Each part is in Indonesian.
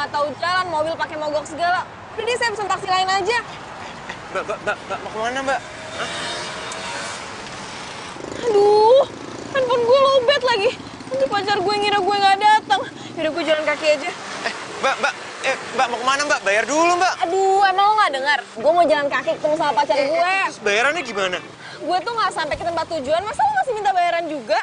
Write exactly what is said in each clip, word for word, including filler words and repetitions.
nggak tahu jalan, mobil pakai mogok segala. Udah deh, saya pesen taksi lain aja. Mbak, mbak, mbak, mbak mau kemana, mbak? Hah? Aduh, handphone gue lowbat lagi. Nanti pacar gue ngira gue nggak datang. Yaudah gue jalan kaki aja. Eh, mbak, mbak, eh, mbak mau kemana, mbak? Bayar dulu, mbak. Aduh, emang lo nggak dengar? Gue mau jalan kaki ketemu sama pacar Eh, gue. eh, terus bayarannya gimana? Gue tuh nggak sampai ke tempat tujuan, masa lo masih minta bayaran juga?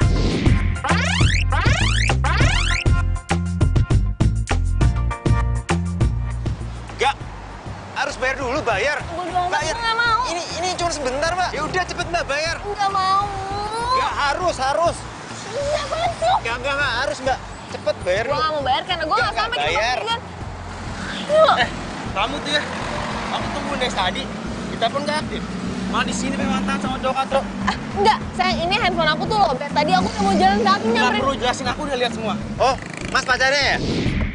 Enggak, harus bayar dulu, bayar. Gue bilang Mbak, gue nggak mau. Ini, ini cuma sebentar, mbak. Ya udah, cepet mbak bayar. Nggak mau. Enggak, harus, harus. Iya, apaan sih lo? Enggak, enggak, enggak, harus, mbak. Cepet bayar Gue dulu. nggak mau bayar karena gue Nggak, nggak sampai ke nggak tempat bayar. tujuan. Yuk. Eh, kamu tuh ya, aku tungguin dari tadi. Kita pun nggak aktif. Malah di sini pemantan sama cowok katro. Ah, enggak, sayang, ini handphone aku tuh lowbat. Tadi aku udah mau jalan kaki Nggak nyamperin. perlu jelasin, aku udah lihat semua. Oh, mas pacarnya ya?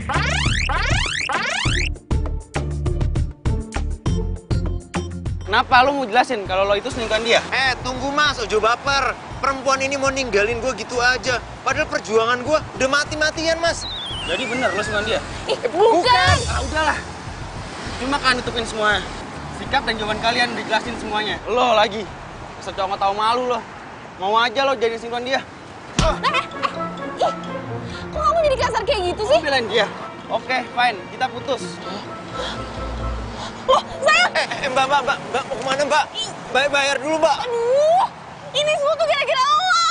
Kenapa lu mau jelasin kalau lo itu selingkuhan dia? Eh, tunggu mas, ojo baper. Perempuan ini mau ninggalin gue gitu aja. Padahal perjuangan gue udah mati-matian, mas. Jadi bener lo selingkuhan dia? Ih, bukan. Ah, udahlah. Cuma kan nutupin semua. Sikap dan jawaban kalian dijelasin semuanya. Lo lagi. Masa cowok nggak tahu malu lo. Mau aja lo jadi selingkuhan dia. Eh, eh, ih, kok kamu jadi kasar kayak gitu sih? Lo belain dia. Oke, fine. Kita putus. Loh, sayang. Eh, eh, mbak, mbak, mbak, mbak, mau kemana, mbak? Bayar, bayar dulu, mbak. Aduh, ini semua tuh gara-gara Allah.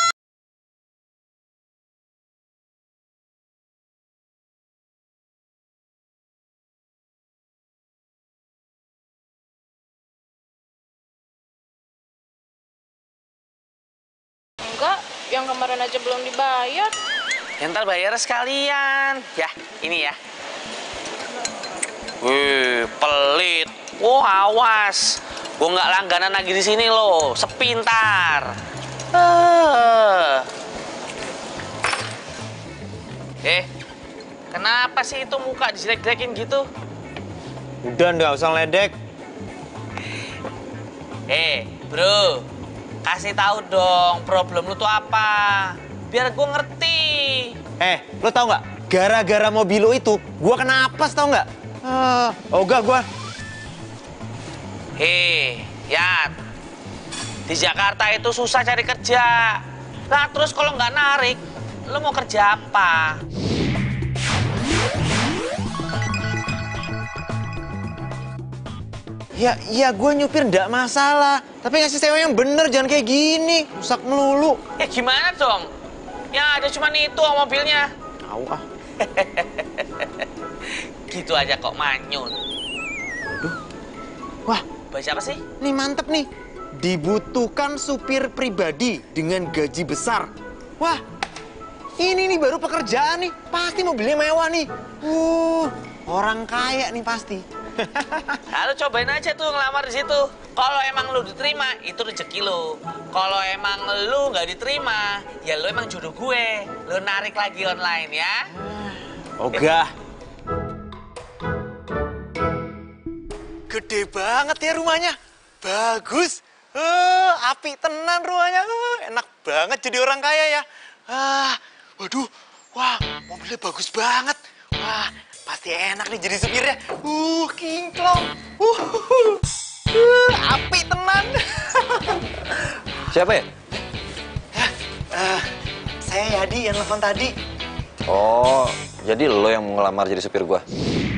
Enggak, yang kemarin aja belum dibayar. Ya ntar bayar sekalian. Ya, ini ya. Wih, pelit. Wah, awas. Gue nggak langganan lagi di sini loh. Sepintar. Uh. Eh, kenapa sih itu muka dijelek-jelekin gitu? Udah, nggak usah ledek. Eh, bro. Kasih tahu dong problem lu tuh apa. Biar gue ngerti. Eh, lo tau nggak? Gara-gara mobil lo itu, gue kena apes tau nggak? Ah, ogah gue. Hei, Yat. Di Jakarta itu susah cari kerja. Nah, terus kalau nggak narik, lo mau kerja apa? Ya, ya gue nyupir nggak masalah. Tapi ngasih sewa yang bener, jangan kayak gini. Rusak melulu. Ya gimana dong? Yang ada cuma itu mobilnya. Tahu ah. Gitu aja kok manyun. Aduh. Wah, Baca apa sih? ini mantep nih. Dibutuhkan supir pribadi dengan gaji besar. Wah, ini nih baru pekerjaan nih. Pasti mobilnya mewah nih. Uh, orang kaya nih pasti. Lalu cobain aja tuh ngelamar di situ. Kalau emang lu diterima, itu rezeki lu. Kalau emang lu nggak diterima, ya lu emang jodoh gue. Lu narik lagi online ya. Ogah. Gede banget ya rumahnya. Bagus. Eh, api tenan rumahnya. Eh, enak banget jadi orang kaya ya. Ah, waduh. Wah, mobilnya bagus banget. Wah, pasti enak nih jadi supirnya. Uh, kinclong. Uh, uh, api tenan. Siapa ya? Ya, eh, saya Yadi yang telepon tadi. Oh, jadi lo yang mau ngelamar jadi supir gua?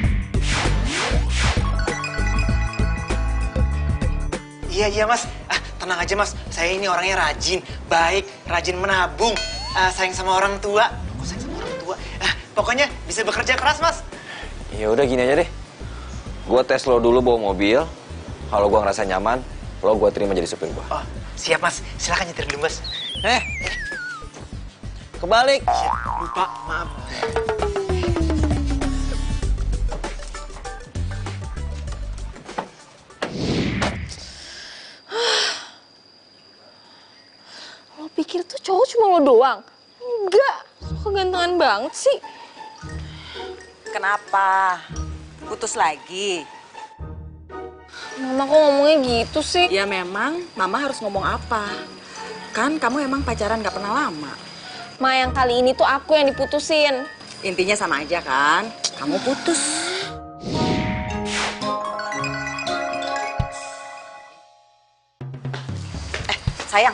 Iya, iya mas. Ah, tenang aja mas. Saya ini orangnya rajin, baik, rajin menabung, ah, sayang sama orang tua. Kok sayang sama orang tua? Ah, pokoknya bisa bekerja keras mas. Ya udah gini aja deh. Gua tes lo dulu bawa mobil. Kalau gua ngerasa nyaman, lo gua terima jadi supir gua. Oh, siap mas. Silakan nyetir dulu mas. Eh, kebalik. Ya, lupa, maaf. Lo pikir tuh cowok cuma lo doang? Enggak, kegantengan banget sih. Kenapa? Putus lagi? Mama kok ngomongnya gitu sih? Ya memang, Mama harus ngomong apa? Kan kamu emang pacaran gak pernah lama. Ma, yang kali ini tuh aku yang diputusin. Intinya sama aja kan? Kamu putus. Sayang.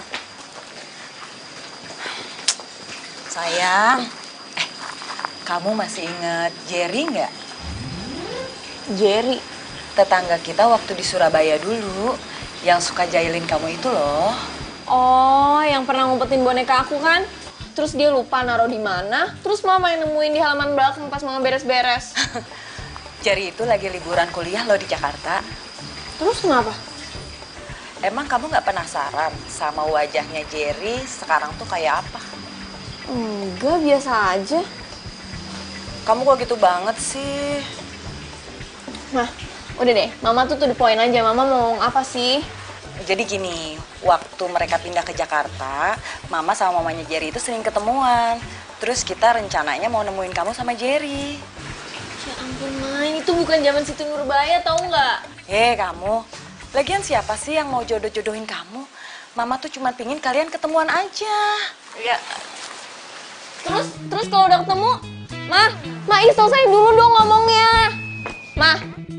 Sayang. Eh, kamu masih ingat Jerry nggak? Jerry. Tetangga kita waktu di Surabaya dulu. Yang suka jahilin kamu itu loh. Oh, yang pernah ngumpetin boneka aku kan? Terus dia lupa naruh di mana. Terus mama yang nemuin di halaman belakang pas mama beres-beres. Jerry itu lagi liburan kuliah loh di Jakarta. Terus kenapa? Emang kamu nggak penasaran sama wajahnya Jerry sekarang tuh kayak apa? Enggak, biasa aja. Kamu kok gitu banget sih? Nah, udah deh, mama tuh to the point aja. Mama mau ngomong apa sih? Jadi gini, waktu mereka pindah ke Jakarta, Mama sama mamanya Jerry itu sering ketemuan. Terus kita rencananya mau nemuin kamu sama Jerry. Ya ampun, Main, itu bukan zaman Siti Nurbaya, tau nggak? Hei kamu, lagian siapa sih yang mau jodoh-jodohin kamu? Mama tuh cuma pingin kalian ketemuan aja. Ya. Terus, terus kalau udah ketemu, Mah, Mah, selesai dulu dong ngomongnya. Mah.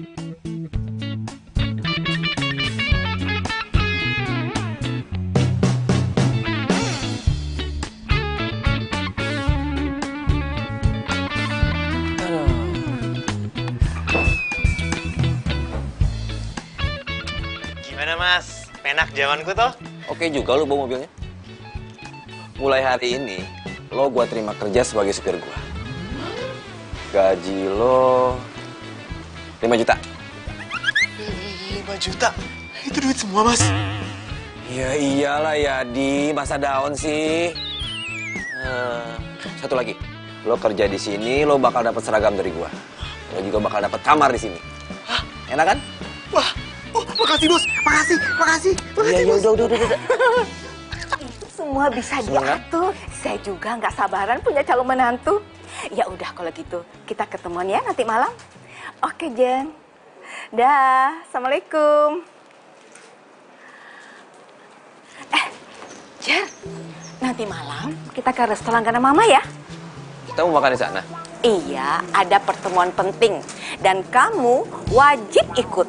Gimana Mas? Penak zamanku toh? Oke juga lu bawa mobilnya. Mulai hari ini, lo gua terima kerja sebagai supir gua. Gaji lo lima juta. lima juta? Itu duit semua Mas? Ya iyalah ya, di masa daun sih. Eh, satu lagi, lo kerja di sini, lo bakal dapat seragam dari gua. Lo juga bakal dapat kamar di sini. Hah? Enak kan? Wah, oh, makasih bos, makasih, makasih, makasih Iya, bos. udah, udah, udah, udah. Semua bisa Semangat. diatur. Saya juga nggak sabaran punya calon menantu. Ya udah kalau gitu kita ketemuan ya nanti malam. Oke Jen. Dah, assalamualaikum. Eh, Jen, nanti malam kita ke restoran karena Mama ya. Kita mau makan di sana. Iya, ada pertemuan penting dan kamu wajib ikut.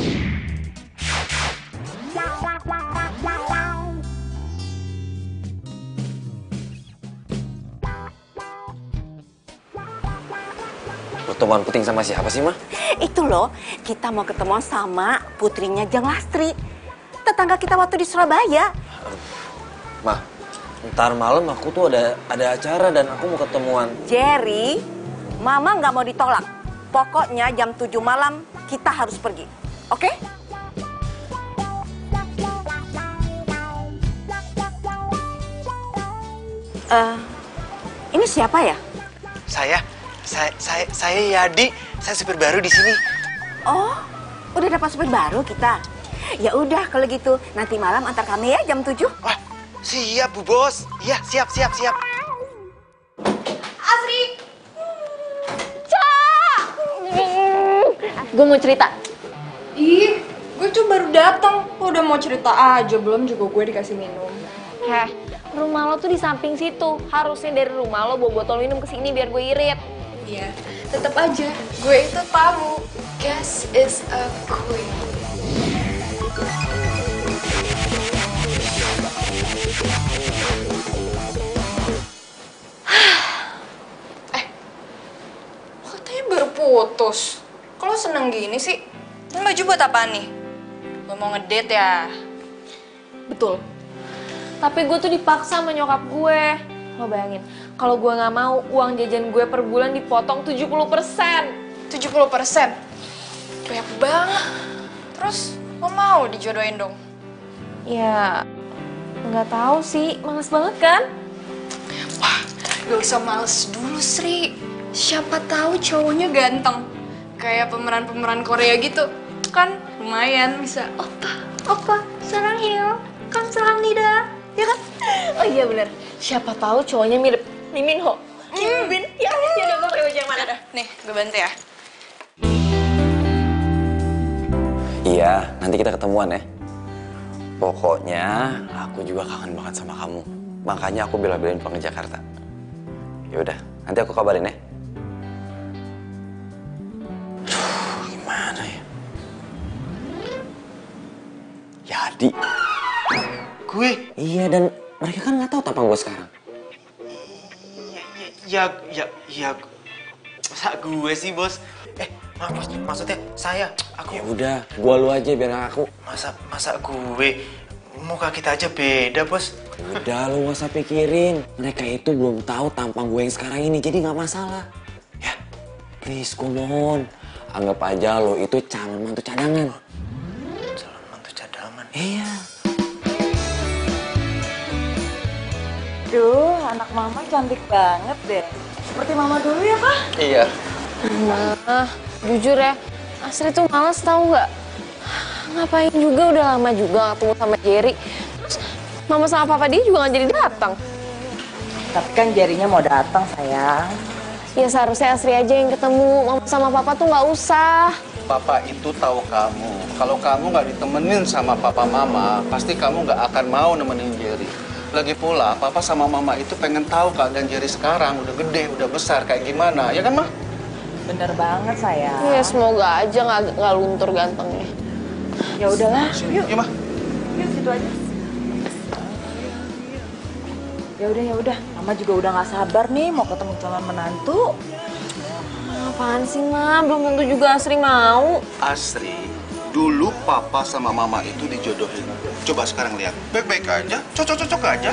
Pertemuan penting sama siapa sih, Mah? Itu loh, kita mau ketemuan sama putrinya Jang Lastri. Tetangga kita waktu di Surabaya. Mah, ntar malam aku tuh ada ada acara dan aku mau ketemuan. Jerry, Mama nggak mau ditolak. Pokoknya jam tujuh malam kita harus pergi. Oke? Eh, ini siapa ya? Saya, saya, saya, saya Yadi, saya supir baru di sini. Oh, udah dapat supir baru kita. Ya udah kalau gitu, nanti malam antar kami ya jam tujuh. Wah, siap Bu Bos. Iya, siap, siap, siap. Asri! Cak! Gue mau cerita. Ih, gue tuh baru datang. Lo udah mau cerita aja, belum juga gue dikasih minum. Heh, rumah lo tuh di samping situ. Harusnya dari rumah lo bawa botol minum ke sini biar gue irit. Iya, tetap aja. Gue itu tamu. Guest is a queen. eh, lo katanya baru putus. Kok lo seneng gini sih? Ini baju buat apaan nih? Lo mau ngedate ya? Betul. Tapi gue tuh dipaksa sama nyokap gue. Lo bayangin, kalau gue nggak mau, uang jajan gue per bulan dipotong tujuh puluh persen. tujuh puluh persen? Banyak banget. Terus lo mau dijodohin dong? Ya, nggak tahu sih. Males banget kan? Wah, gak usah males dulu, Sri. Siapa tahu cowoknya ganteng. Kayak pemeran-pemeran Korea gitu. Kan lumayan bisa, opa, opa, sarangheyo, kamsahamnida. Ya kan? Oh iya bener. Siapa tahu cowoknya mirip Lee Min Ho. Kim Bin. Ya, ya udah gue pakai baju yang mana dah? Nih, gue bantu ya. Iya, nanti kita ketemuan ya. Pokoknya aku juga kangen banget sama kamu. Makanya aku bela-belain pulang ke Jakarta. Ya udah, nanti aku kabarin ya. Aduh, gimana ya? Yadi. gue. Iya, dan mereka kan nggak tahu tampang gue sekarang. Ya, ya, ya, masa gue sih bos? Eh, mak, mak, maksudnya saya, aku. Ya udah, gua lu aja biar nggak aku. Masa, masa gue? Muka kita aja beda bos. Udah lu gak usah pikirin. Mereka itu belum tahu tampang gue yang sekarang ini, jadi nggak masalah. Ya, please, gue mohon. Anggap aja lo itu calon mantu cadangan. Calon mantu cadangan. Iya. Duh, anak mama cantik banget deh. Seperti mama dulu ya, Pak? Iya. Nah, jujur ya, Asri tuh males tahu nggak? Ngapain juga udah lama juga ketemu sama Jerry. Terus mama sama papa dia juga nggak jadi datang. Tapi kan jarinya mau datang, sayang. Ya seharusnya Asri aja yang ketemu. Mama sama papa tuh nggak usah. Papa itu tahu kamu. Kalau kamu nggak ditemenin sama papa mama, pasti kamu nggak akan mau nemenin Jerry. Lagi pula, papa sama mama itu pengen tahu keadaan Jerry sekarang. Udah gede, udah besar, kayak gimana. Ya kan, Ma? Bener banget, sayang. Ya semoga aja nggak nggak luntur gantengnya. Ya udahlah, Yuk, yuk, Ma. yuk situ aja. Ya udah, ya udah. Mama juga udah nggak sabar nih mau ketemu calon menantu. Apaan sih, Ma? Belum tentu juga Asri mau. Asri, dulu papa sama mama itu dijodohin. Coba sekarang lihat, baik-baik aja, cocok-cocok aja.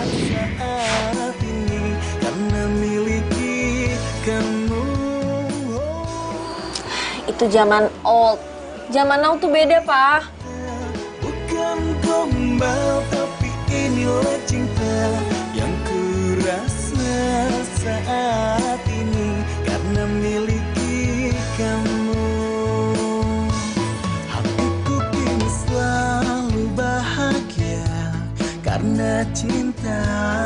Itu zaman old. Zaman now tuh beda, Pak. Bukan gombal, tapi inilah cinta yang kurasa saat ini karena miliki kamu. Hatiku kini selalu bahagia karena cinta.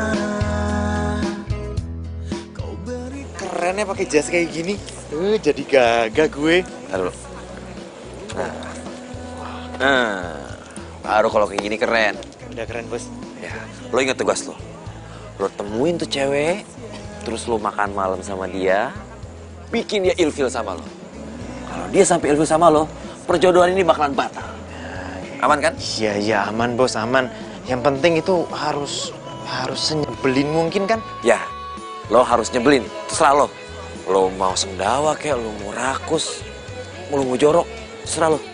Kau beri Keren ya pakai jas kayak gini. Eh, jadi gagah gue. Taruh. Nah. Nah. Baru kalau kayak gini keren. Udah keren, bos. Ya, lo ingat tugas lo. Lo temuin tuh cewek, terus lo makan malam sama dia, bikin dia ilfil sama lo. Kalau dia sampai ilfil sama lo, perjodohan ini bakalan batal. Aman kan? Iya, iya, aman, bos, aman. Yang penting itu harus harus nyebelin mungkin kan? Ya, lo harus nyebelin. Terserah lo. Lo mau sendawa kayak, lo mau rakus, lo mau jorok, terserah lo.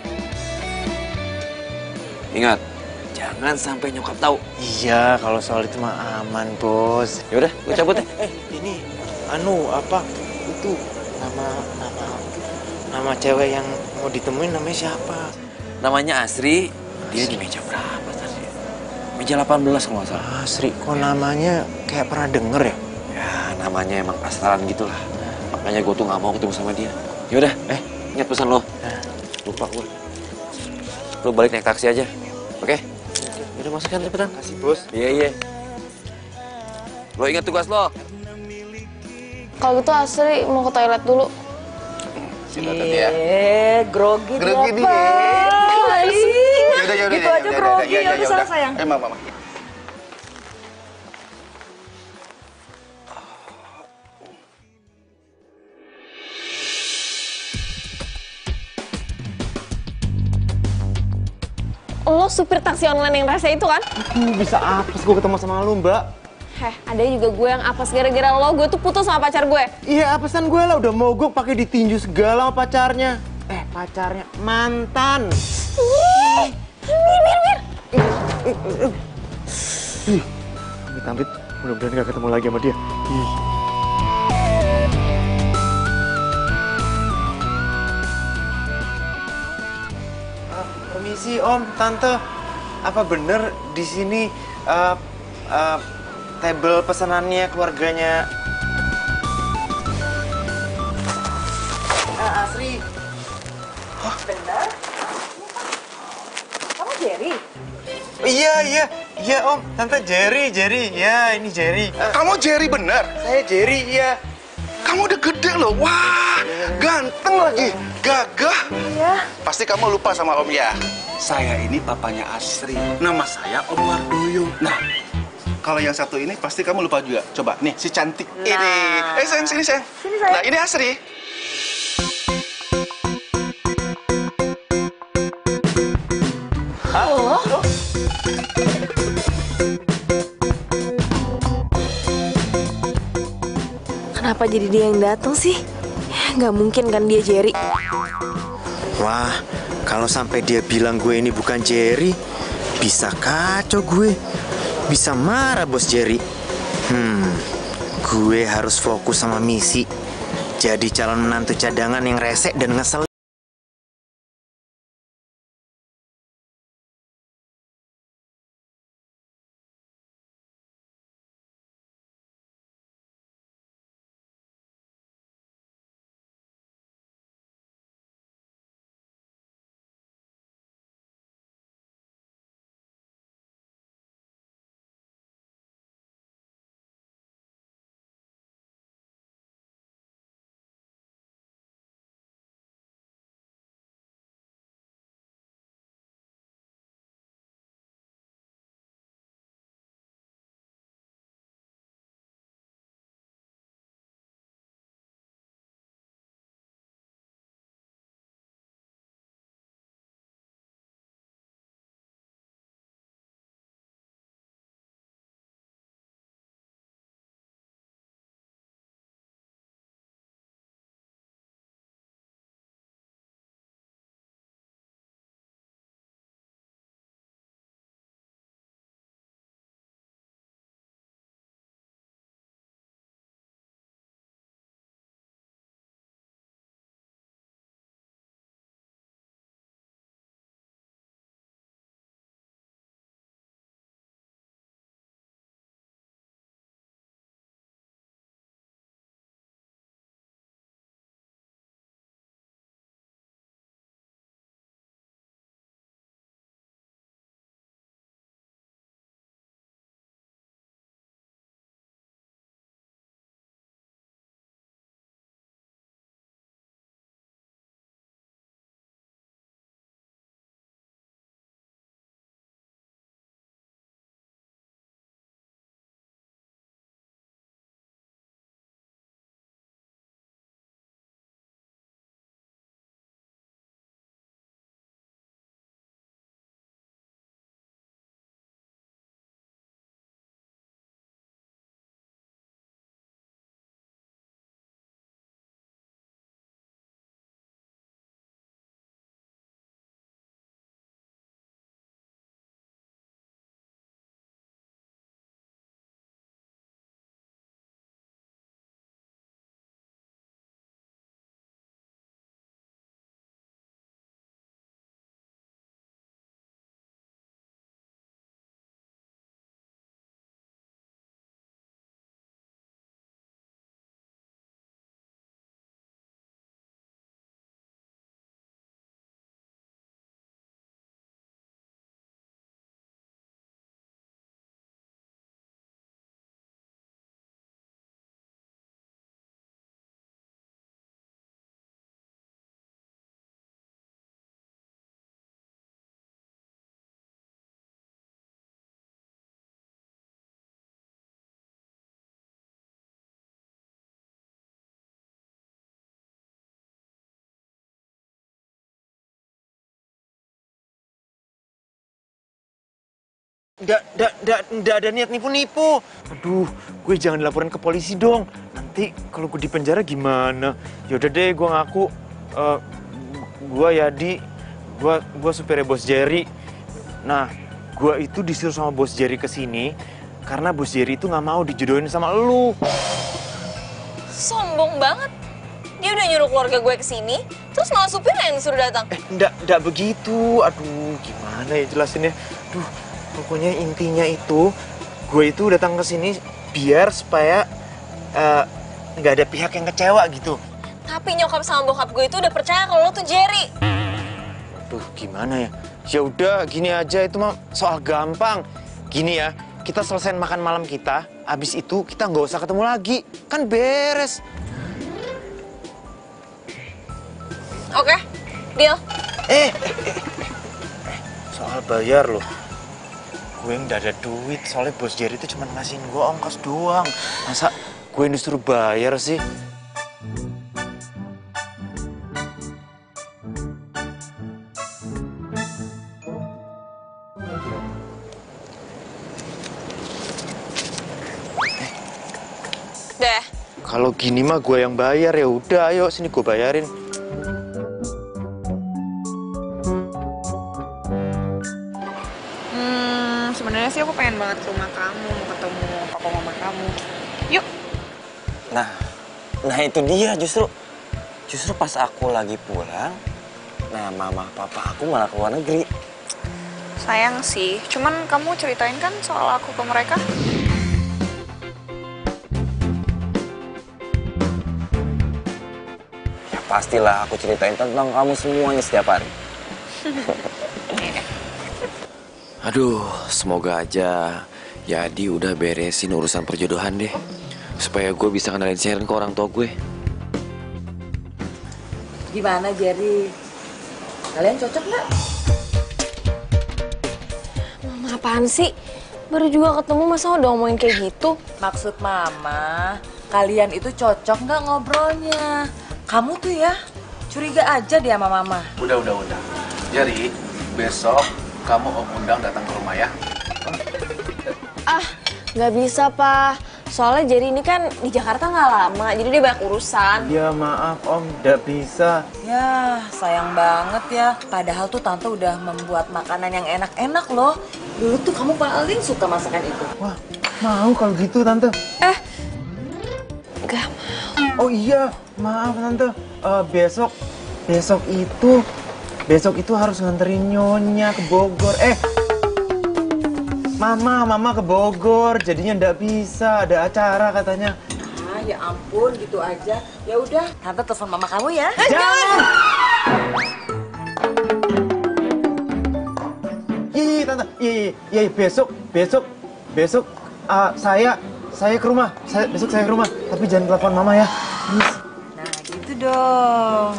Ingat, jangan sampai nyokap tahu. Iya, kalau soal itu mah aman, bos. Ya udah, gue cabut deh. Eh, eh, ini anu apa? Itu nama nama nama cewek yang mau ditemuin namanya siapa? Namanya Asri. Dia di meja berapa tadi? Meja delapan belas kalau nggak salah. Asri, kok namanya kayak pernah denger ya? Ya, namanya emang pasaran gitulah. Makanya gue tuh nggak mau ketemu sama dia. Ya udah, eh, ingat pesan lo. Lupa gue. Lo balik naik taksi aja. Oke? Udah masuk kan cepetan. Kasih, bos. Iya, iya. Lo ingat tugas lo. Kalau gitu Asri mau ke toilet dulu. Sini tadi ya. Eh, grogi, Grogi dia, dia. Pak. Yaudah, yaudah, Gitu aja grogi, ya udah sana, sayang. Eh, mama, mama. Lo supir taksi online yang rese itu kan? Aduh, bisa apes gue ketemu sama lu, Mbak. Heh, ada juga gue yang apes gara-gara lo, gue tuh putus sama pacar gue. Iya, apesan gue lah, udah mogok pakai ditinju segala sama pacarnya. Eh, pacarnya mantan. Ih, mir, mir, mir. Ih, amit-amit, mudah-mudahan gak ketemu lagi sama dia. Ih. Uh, permisi Om, Tante. Apa bener di sini uh, uh, table pesanannya keluarganya uh, Asri? Bener? Kamu Jerry? Iya, iya, iya Om, Tante Jerry, Jerry, ya ini Jerry. Uh, Kamu Jerry bener? saya Jerry, iya. Kamu udah gede loh. Wah, ganteng lagi. Gagah. Iya. Pasti kamu lupa sama Om ya. Saya ini papanya Asri. Nama saya Om Wardoyo. Nah, kalau yang satu ini pasti kamu lupa juga. Coba, nih si cantik Nah. ini. Eh, sayang, sini sayang. Sini, sayang. Nah, ini Asri. Oh. kenapa jadi dia yang datang sih? Nggak mungkin kan dia Jerry. Wah, kalau sampai dia bilang gue ini bukan Jerry, bisa kacau gue. Bisa marah bos Jerry. Hmm, gue harus fokus sama misi. Jadi calon menantu cadangan yang resek dan ngesel. Nggak, nggak, nggak, nggak ada niat nipu-nipu. Aduh, gue jangan dilaporin ke polisi dong. Nanti kalau gue di penjara gimana? Yaudah deh, gue ngaku. Uh, gue Yadi, gue gue supirnya bos Jerry. Nah, gue itu disuruh sama bos Jerry ke sini karena bos Jerry itu nggak mau dijodohin sama lu. Sombong banget. Dia udah nyuruh keluarga gue ke sini, terus malah supirnya yang disuruh datang. Eh, nggak, nggak begitu. Aduh, gimana ya jelasinnya? Duh. Pokoknya intinya itu, gue itu datang ke sini biar supaya nggak uh, ada pihak yang kecewa gitu. Tapi nyokap sama bokap gue itu udah percaya kalau lo tuh Jerry. Aduh, gimana ya? Ya udah, gini aja, itu mah soal gampang. Gini ya, kita selesaiin makan malam kita, abis itu kita nggak usah ketemu lagi, kan beres. Oke, deal. Eh, eh, eh, eh, soal bayar loh. Gue nggak ada duit, soalnya bos Jerry itu cuma ngasihin gue ongkos doang. Masa gue disuruh bayar sih? Deh, Kalau gini mah gue yang bayar, ya udah ayo sini gue bayarin. Hmm, sebenarnya sih aku pengen banget ke rumah kamu, mau ketemu papa mama kamu. Yuk. Nah, nah itu dia justru. Justru pas aku lagi pulang, nah mama papa aku malah ke luar negeri. Sayang sih, cuman kamu ceritain kan soal aku ke mereka? Ya pastilah aku ceritain tentang kamu semuanya setiap hari. Aduh, semoga aja Yadi udah beresin urusan perjodohan deh. Supaya gue bisa kenalin Sharon ke orang tua gue. Gimana, Jerry? Kalian cocok nggak? Mama apaan sih? Baru juga ketemu masa udah ngomongin kayak gitu? Maksud Mama, kalian itu cocok nggak ngobrolnya? Kamu tuh ya, curiga aja dia sama Mama. Udah, udah, udah. Jerry, besok kamu Om undang datang ke rumah ya. Ah, nggak bisa, Pak. Soalnya Jerry ini kan di Jakarta nggak lama, jadi dia banyak urusan. Ya maaf Om, nggak bisa. Ya, sayang banget ya. Padahal tuh Tante udah membuat makanan yang enak-enak loh. Dulu tuh kamu paling suka masakan itu. Wah, mau kalau gitu Tante. Eh, nggak mau. Oh iya, maaf Tante. Uh, besok, besok itu, besok itu harus nganterin Nyonya ke Bogor. Eh, Mama, Mama ke Bogor, jadinya nggak bisa, ada acara katanya. Ah, ya ampun, gitu aja. Ya udah, Tante telepon Mama kamu ya. Eh, jangan! Iya, iya, Tante. Iya, iya, iya, besok, besok, besok uh, saya, saya ke rumah. Saya, besok saya ke rumah. Tapi jangan telepon Mama ya. Please. Nah, gitu dong.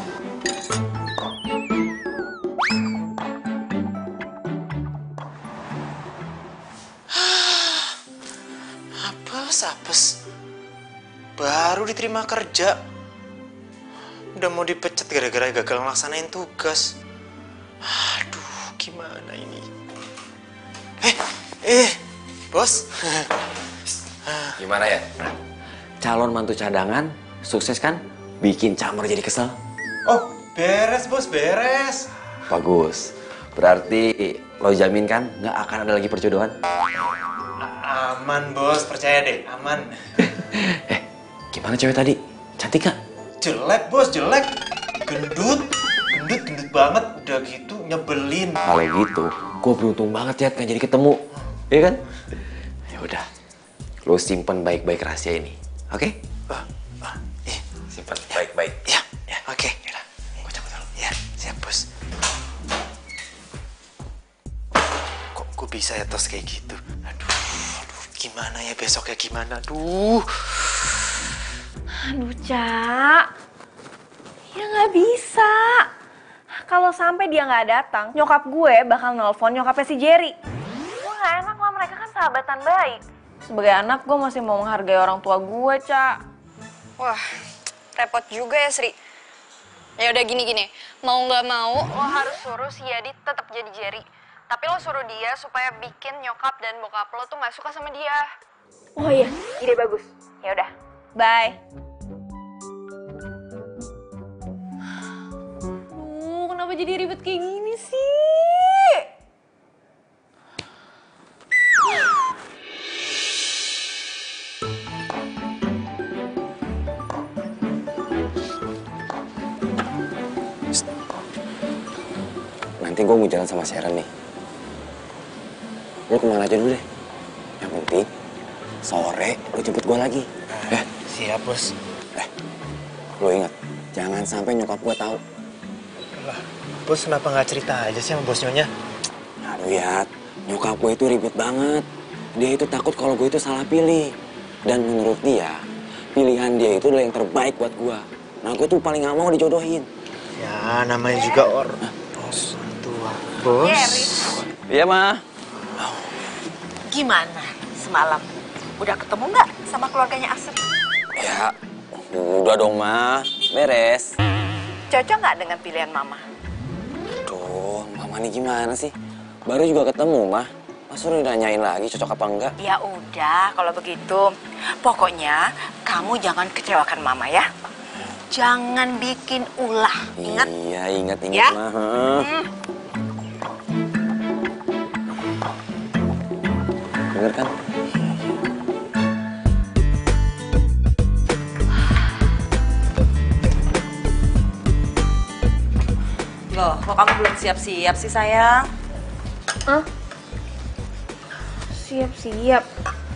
Apes, baru diterima kerja, udah mau dipecat gara-gara gagal ngelaksanain tugas. Aduh, gimana ini? Eh, eh, bos. Gimana ya? Calon mantu cadangan, sukses kan? Bikin Camar jadi kesel. Oh, beres bos, beres. Bagus. Berarti lo jamin kan nggak akan ada lagi perjodohan? Aman bos, percaya deh, aman. Eh, gimana cewek tadi? Cantik gak? Jelek bos, jelek. Gendut, gendut, gendut banget. Udah gitu nyebelin. Kalau gitu, gue beruntung banget ya kan jadi ketemu, iya kan? Ya udah, lo simpen baik-baik rahasia ini, oke? Okay? Uh, uh, eh. Simpen baik-baik. Ya, ya, oke. Okay. Yaudah, gue cabut dulu. Ya, siap bos. Kok gue bisa ya tos kayak gitu? Aduh. Gimana ya besoknya gimana? Aduh. Aduh, Cak. Ya nggak bisa. Kalau sampai dia nggak datang, nyokap gue bakal nelpon nyokapnya si Jerry. Gue nggak enak lah, mereka kan sahabatan baik. Sebagai anak, gue masih mau menghargai orang tua gue, Cak. Wah, repot juga ya, Sri. Ya udah gini-gini, mau nggak mau lo harus suruh si Yadi tetap jadi Jerry. Tapi lo suruh dia supaya bikin nyokap dan bokap lo tuh gak suka sama dia. Oh iya, ide bagus. Ya udah, bye. Aduh, kenapa jadi ribet kayak gini sih? Nanti gue mau jalan sama Sharon nih. Lo kemana aja dulu deh. Yang penting, sore lo jemput gue lagi. Uh, eh, siap bos. Eh, lo ingat, jangan sampai nyokap gue tahu. Lah, bos kenapa nggak cerita aja sih sama bos Nyonya? Aduh ya, nyokap gue itu ribet banget. Dia itu takut kalau gue itu salah pilih. Dan menurut dia, pilihan dia itu adalah yang terbaik buat gue. Nah, gue tuh paling gak mau dijodohin. Ya, namanya juga orang bos tua. Bos. Iya, Ma. Gimana semalam? Udah ketemu nggak sama keluarganya Asri? Ya, udah dong, Ma. Beres. Cocok nggak dengan pilihan Mama? Tuh, Mama ini gimana sih? Baru juga ketemu, Ma. Masa lu nanyain lagi cocok apa enggak? Ya udah, kalau begitu. Pokoknya kamu jangan kecewakan mama ya. Jangan bikin ulah, ingat? Iya, ingat, ingat ya? mah. Hmm. Bener kan? Loh, kok kamu belum siap-siap sih sayang? Hah? Siap-siap?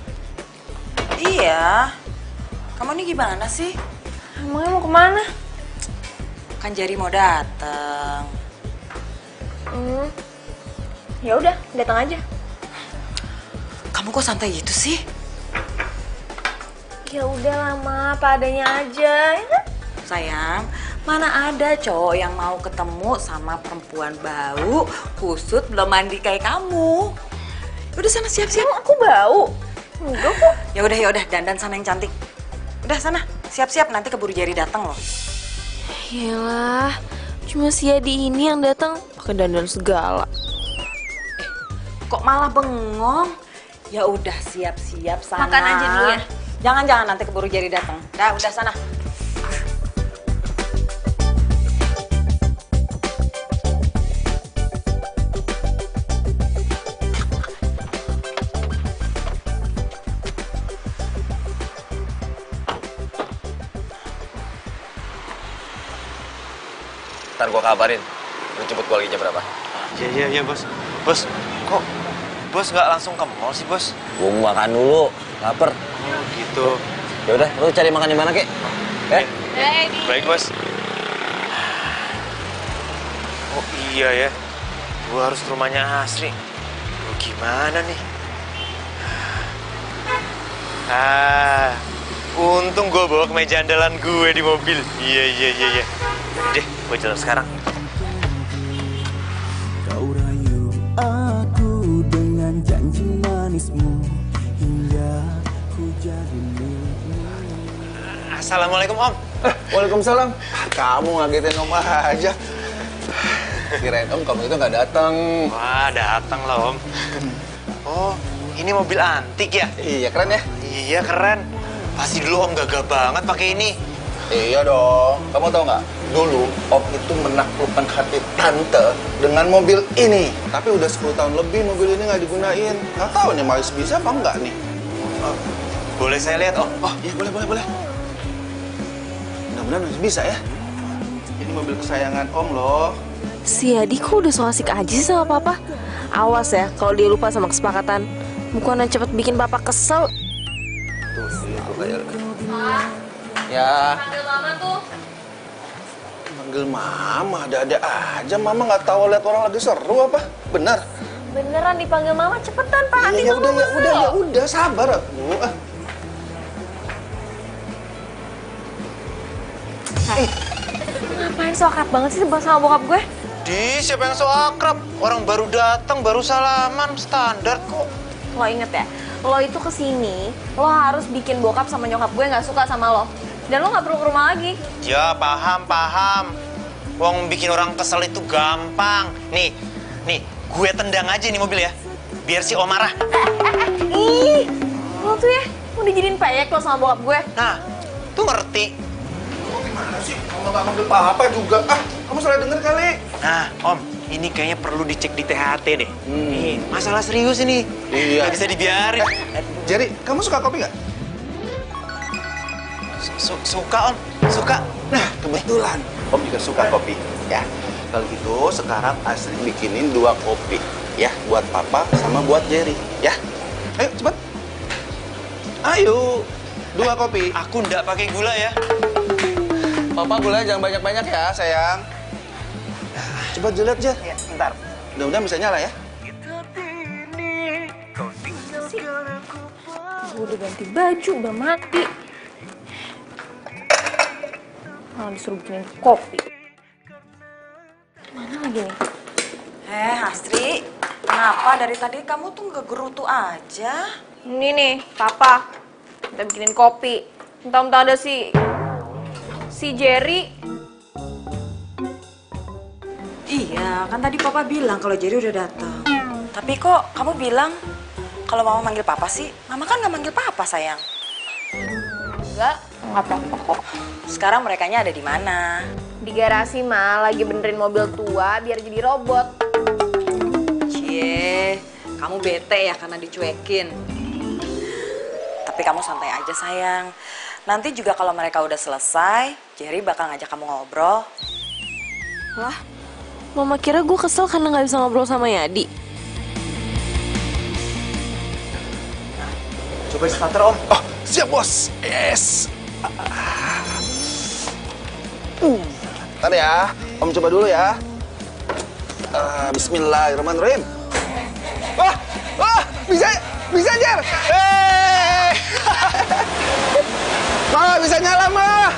Iya. Kamu ini gimana sih? Emangnya mau kemana? Kan Jerry mau datang. Hmm. Ya udah, datang aja. Kamu kok santai gitu sih? Ya udah lama, apa adanya aja, ya kan? Sayang, mana ada cowok yang mau ketemu sama perempuan bau, kusut, belum mandi kayak kamu. Udah sana siap-siap. Emang aku bau? Enggak kok. Ya udah ya udah, dandan sana yang cantik. Udah sana, siap-siap nanti keburu Jerry datang loh. Yalah, cuma si Adi ini yang datang pakai dandan segala. Eh, kok malah bengong? Ya udah siap-siap sana. Makan aja dulu ya. Jangan-jangan nanti keburu Jerry datang. Dah, udah sana. Ntar gua kabarin. Lu jemput gua lagi jam berapa? Iya, iya, iya, Bos. Bos, kok Bos nggak langsung ke mall sih, Bos? Gua mau makan dulu, lapar. Oh, gitu. Ya udah, lu cari makan di mana, Kek? Ya? Baik, Bos. Oh iya ya, gua harus ke rumahnya Asri. Oh, gimana nih? Ah, untung gua bawa kemeja andalan gue di mobil. Iya, iya, iya, iya. Deh, gua jalan sekarang. Kau rayu aku dengan janji manismu hingga ku jadi milikmu. Assalamualaikum, Om. Eh, waalaikumsalam. Kamu ngagetin Om aja. Kirain Om kamu itu nggak datang. Wah, datang lah, Om. Oh, ini mobil antik ya? Iya, keren ya? Iya, keren. Pasti dulu Om gagah banget pakai ini. Iya dong. Kamu tahu nggak? Dulu Om itu menaklukkan hati tante dengan mobil ini. Tapi udah sepuluh tahun lebih mobil ini nggak digunain. Nggak tahu nih masih bisa apa nggak nih? Oh, boleh saya lihat, Om? Oh, iya boleh, boleh, boleh. Mudah-mudahan masih bisa ya. Ini mobil kesayangan Om loh. Si Adi kok udah so asik aja sih sama papa? Awas ya, kalau dia lupa sama kesepakatan. Bukannya cepet bikin papa kesel. Tuh, itu kayak. Ya. Panggil mama tuh. Manggil mama, ada-ada aja. Mama nggak tahu lihat orang lagi seru apa? Benar? Beneran dipanggil mama, cepetan Pak. Adi Ya tuh udah, mau ya udah, kesel. ya udah, sabar aku. Ah. Ngapain so akrab banget sih sama bokap gue? Di, siapa yang so akrab? Orang baru datang, baru salaman, standar kok. Lo inget ya, lo itu kesini, lo harus bikin bokap sama nyokap gue nggak suka sama lo. Dan lo nggak perlu ke rumah lagi. Ya, paham, paham. Wong bikin orang kesel itu gampang. Nih, nih, gue tendang aja nih mobil ya. Biar si Om marah. Ih, lo tuh ya mau dijadiin peyek lo sama bokap gue. Nah, tuh ngerti. Gimana sih? Kamu nggak manggil papa juga? Ah, kamu salah denger kali. Nah, Om, ini kayaknya perlu dicek di T H T deh. Hmm. Nih, masalah serius ini. Iya. Nggak bisa dibiarin. Eh, Jerry, kamu suka kopi nggak? Su suka, Om. Suka. Nah, kebetulan Om juga suka kopi. Ya, kalau gitu sekarang Asri bikinin dua kopi. Ya, buat papa sama buat Jerry. Ya, ayo cepat. Ayo, dua kopi. Aku nggak pakai gula ya. Papa gulanya jangan banyak-banyak ya, sayang. Coba dilihat, Jer. Ya, bentar. Mudah-mudahan bisa nyala ya. Gue udah ganti baju, udah mati. Malah disuruh bikinin kopi. Mana lagi nih? Eh, Astri, kenapa dari tadi kamu tuh ngegerutu aja? Ini nih, papa. Kita bikinin kopi. Entah-entah ada si... si Jerry. Iya, kan tadi papa bilang kalau Jerry udah datang. Tapi kok kamu bilang kalau mama manggil papa sih? Mama kan nggak manggil papa, sayang. Enggak, nggak apa-apa kok. Sekarang merekanya ada di mana? Di garasi, Ma. Lagi benerin mobil tua biar jadi robot. Cie, kamu bete ya karena dicuekin. Tapi kamu santai aja, sayang. Nanti juga kalau mereka udah selesai, Jerry bakal ngajak kamu ngobrol. Lah, Mama kira gue kesel karena nggak bisa ngobrol sama Yadi. Coba starter om. Oh, siap bos. Yes. Uh, ntar ya, om coba dulu ya. Uh, Bismillahirrahmanirrahim. Wah, wah, bisa, bisa Jer. Hei, Ma, bisa nyala Ma.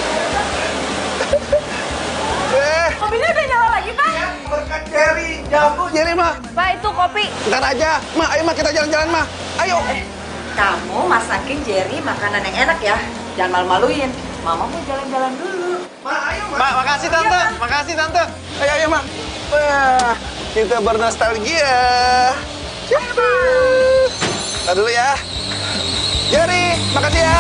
Eh, Kopinya udah nyala lagi, Pak? Ya, berkat Jerry, jago Jerry Ma. Pak, itu kopi. Ntar aja, Ma, ayo Ma kita jalan-jalan Ma. Ayo. Kamu masakin Jerry makanan yang enak ya. Jangan malu-maluin. Mama mau jalan-jalan dulu. Ma, ayo Ma. Ma, makasih tante, makasih tante. Ayo, ayo Ma. Wah, kita bernostalgia. Kita dulu ya. Jerry, makasih ya.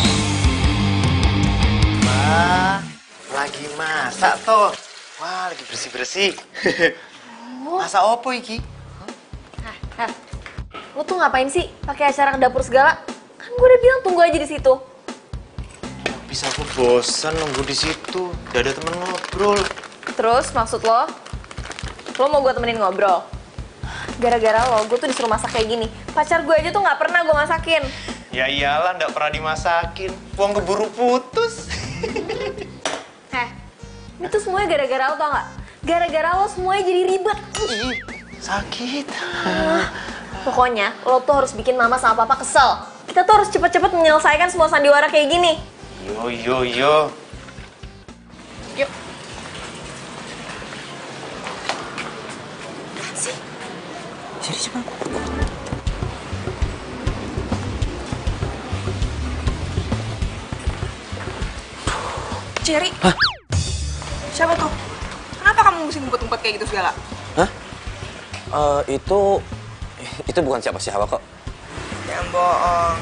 Ma, lagi masak toh. Wah, lagi bersih-bersih. Masak opo iki? Hah, lu tuh ngapain sih pakai acara ke dapur segala? Kan gue udah bilang tunggu aja di situ. Bisa aku bosan nunggu di situ. Udah ada temen ngobrol. Terus maksud lo? Lo mau gue temenin ngobrol? Gara-gara lo, gue tuh disuruh masak kayak gini. Pacar gue aja tuh nggak pernah gue masakin. Ya iyalah, nggak pernah dimasakin. Uang keburu putus. Heh, ini tuh semuanya gara-gara lo tau nggak? Gara-gara lo semuanya jadi ribet. Ih, sakit. Ah, pokoknya lo tuh harus bikin mama sama papa kesel. Kita tuh harus cepet-cepet menyelesaikan semua sandiwara kayak gini. Yo yo yo. Yuk. Jerry coba. Jerry. Hah? Siapa tuh? Kenapa kamu mesti ngumpet-ngumpet kayak gitu segala? Hah? Uh, itu... Itu bukan siapa-siapa kok. Jangan bohong.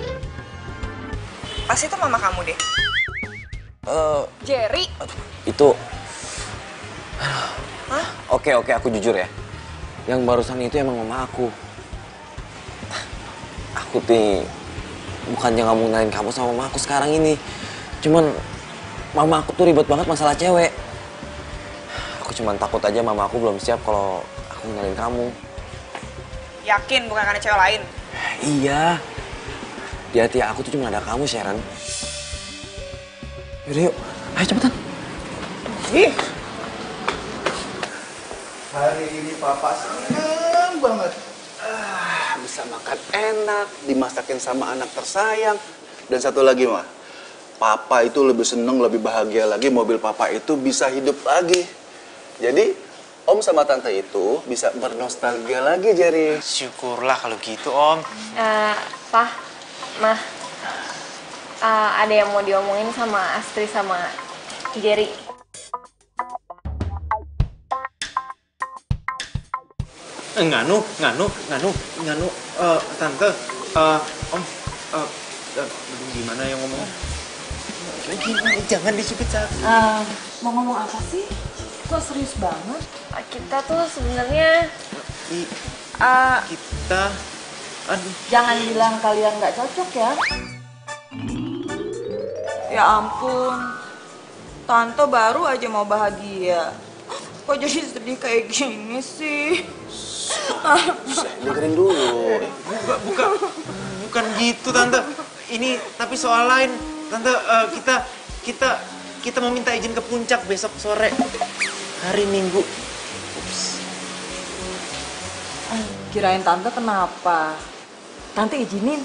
Pasti itu mama kamu deh. Uh, Jerry. itu... Hah? Oke, oke, aku jujur ya. Yang barusan itu emang mama aku. Aku nih... Bukannya nggak mau ngenalin kamu sama mama aku sekarang ini. Cuman... Mama aku tuh ribet banget masalah cewek. Aku cuman takut aja mama aku belum siap kalau aku ngenalin kamu. Yakin bukan karena cewek lain? Iya. Di hati aku tuh cuma ada kamu, Sharon. Yaudah yuk, ayo cepetan. Ih. Hari ini papa senang banget. Ah, bisa makan enak, dimasakin sama anak tersayang. Dan satu lagi, Ma. Papa itu lebih seneng, lebih bahagia lagi mobil papa itu bisa hidup lagi. Jadi, Om sama Tante itu bisa bernostalgia lagi, Jerry. Syukurlah kalau gitu, Om. Uh, Pak, Mah, uh, ada yang mau diomongin sama Astri sama Jerry. Eh, nganu, nganu, nganu, nganu, uh, Tante, uh, Om, uh, uh, gimana yang ngomong? Gimana? Jangan disipit saat Uh, mau ngomong apa sih? Kok serius banget? Kita tuh sebenarnya I, Uh, kita, aduh. jangan bilang kalian nggak cocok ya. Ya ampun. Tante baru aja mau bahagia. Kok jadi sedih kayak gini sih? Dengerin dulu. Bukan, bukan, bukan gitu, Tante. Ini tapi soal lain. Tante, uh, kita, kita, kita mau minta izin ke puncak besok sore. Hari Minggu. Ups. Kirain tante kenapa? Tante izinin.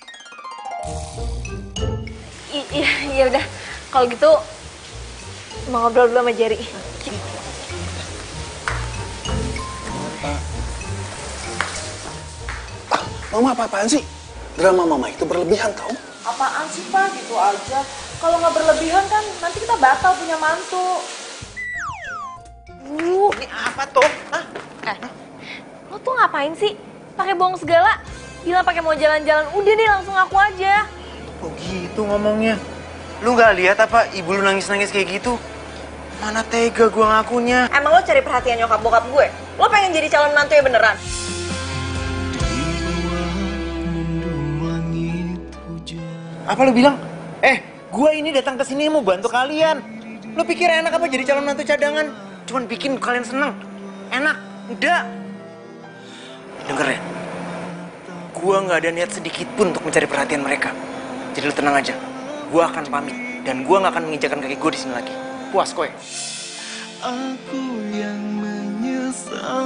iya ya udah. Kalau gitu mau ngobrol dulu sama Jerry. Mama apa-apaan sih? Drama mama itu berlebihan tau? Apaan sih Pak? Gitu aja. Kalau nggak berlebihan kan nanti kita batal punya mantu. Uh, Ini apa tuh? Hah? eh, lo tuh ngapain sih? Pakai bohong segala? Bilang pakai mau jalan-jalan, udah deh langsung aku aja. Kok gitu ngomongnya? Lu nggak lihat apa ibu lu nangis-nangis kayak gitu? Mana tega gua ngakunya. Emang lo cari perhatian nyokap bokap gue? Lo pengen jadi calon mantu ya beneran? Apa lu bilang? Eh, gua ini datang ke sini mau bantu kalian. Lu pikir enak apa jadi calon mantu cadangan? Cuman bikin kalian seneng. Enak? Enggak. Denger ya? Gua nggak ada niat sedikit pun untuk mencari perhatian mereka. Jadi lu tenang aja. Gua akan pamit dan gua nggak akan menginjakan kaki gua di sini lagi. Puas kowe. Aku yang menyesal.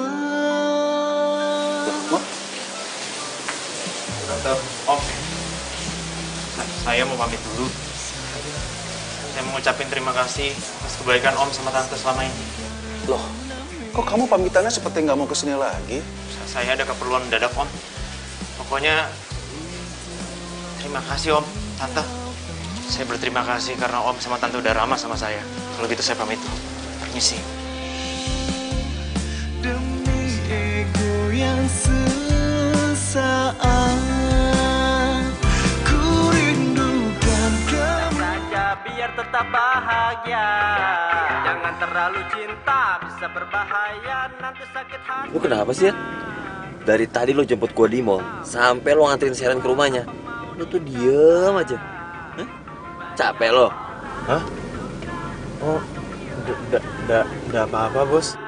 Tante, Om. Saya mau pamit dulu. Saya mau ngucapin terima kasih atas kebaikan Om sama Tante selama ini. Loh, kok kamu pamitannya seperti nggak mau kesini lagi? Saya ada keperluan mendadak Om. Pokoknya terima kasih Om, Tante. Saya berterima kasih karena Om sama Tante udah ramah sama saya. Kalau gitu saya pamit tuh. Permisi. Demi ego yang sesaat ku rindukan kamu saja biar tetap bahagia. Jangan terlalu cinta bisa berbahaya nanti sakit hati. Lu kenapa sih ya? Dari tadi lo jemput gua di mall sampai lo nganterin Sharon ke rumahnya. Lu tuh diem aja. Hah? Capek lo? Hah? Oh, enggak apa-apa, Bos.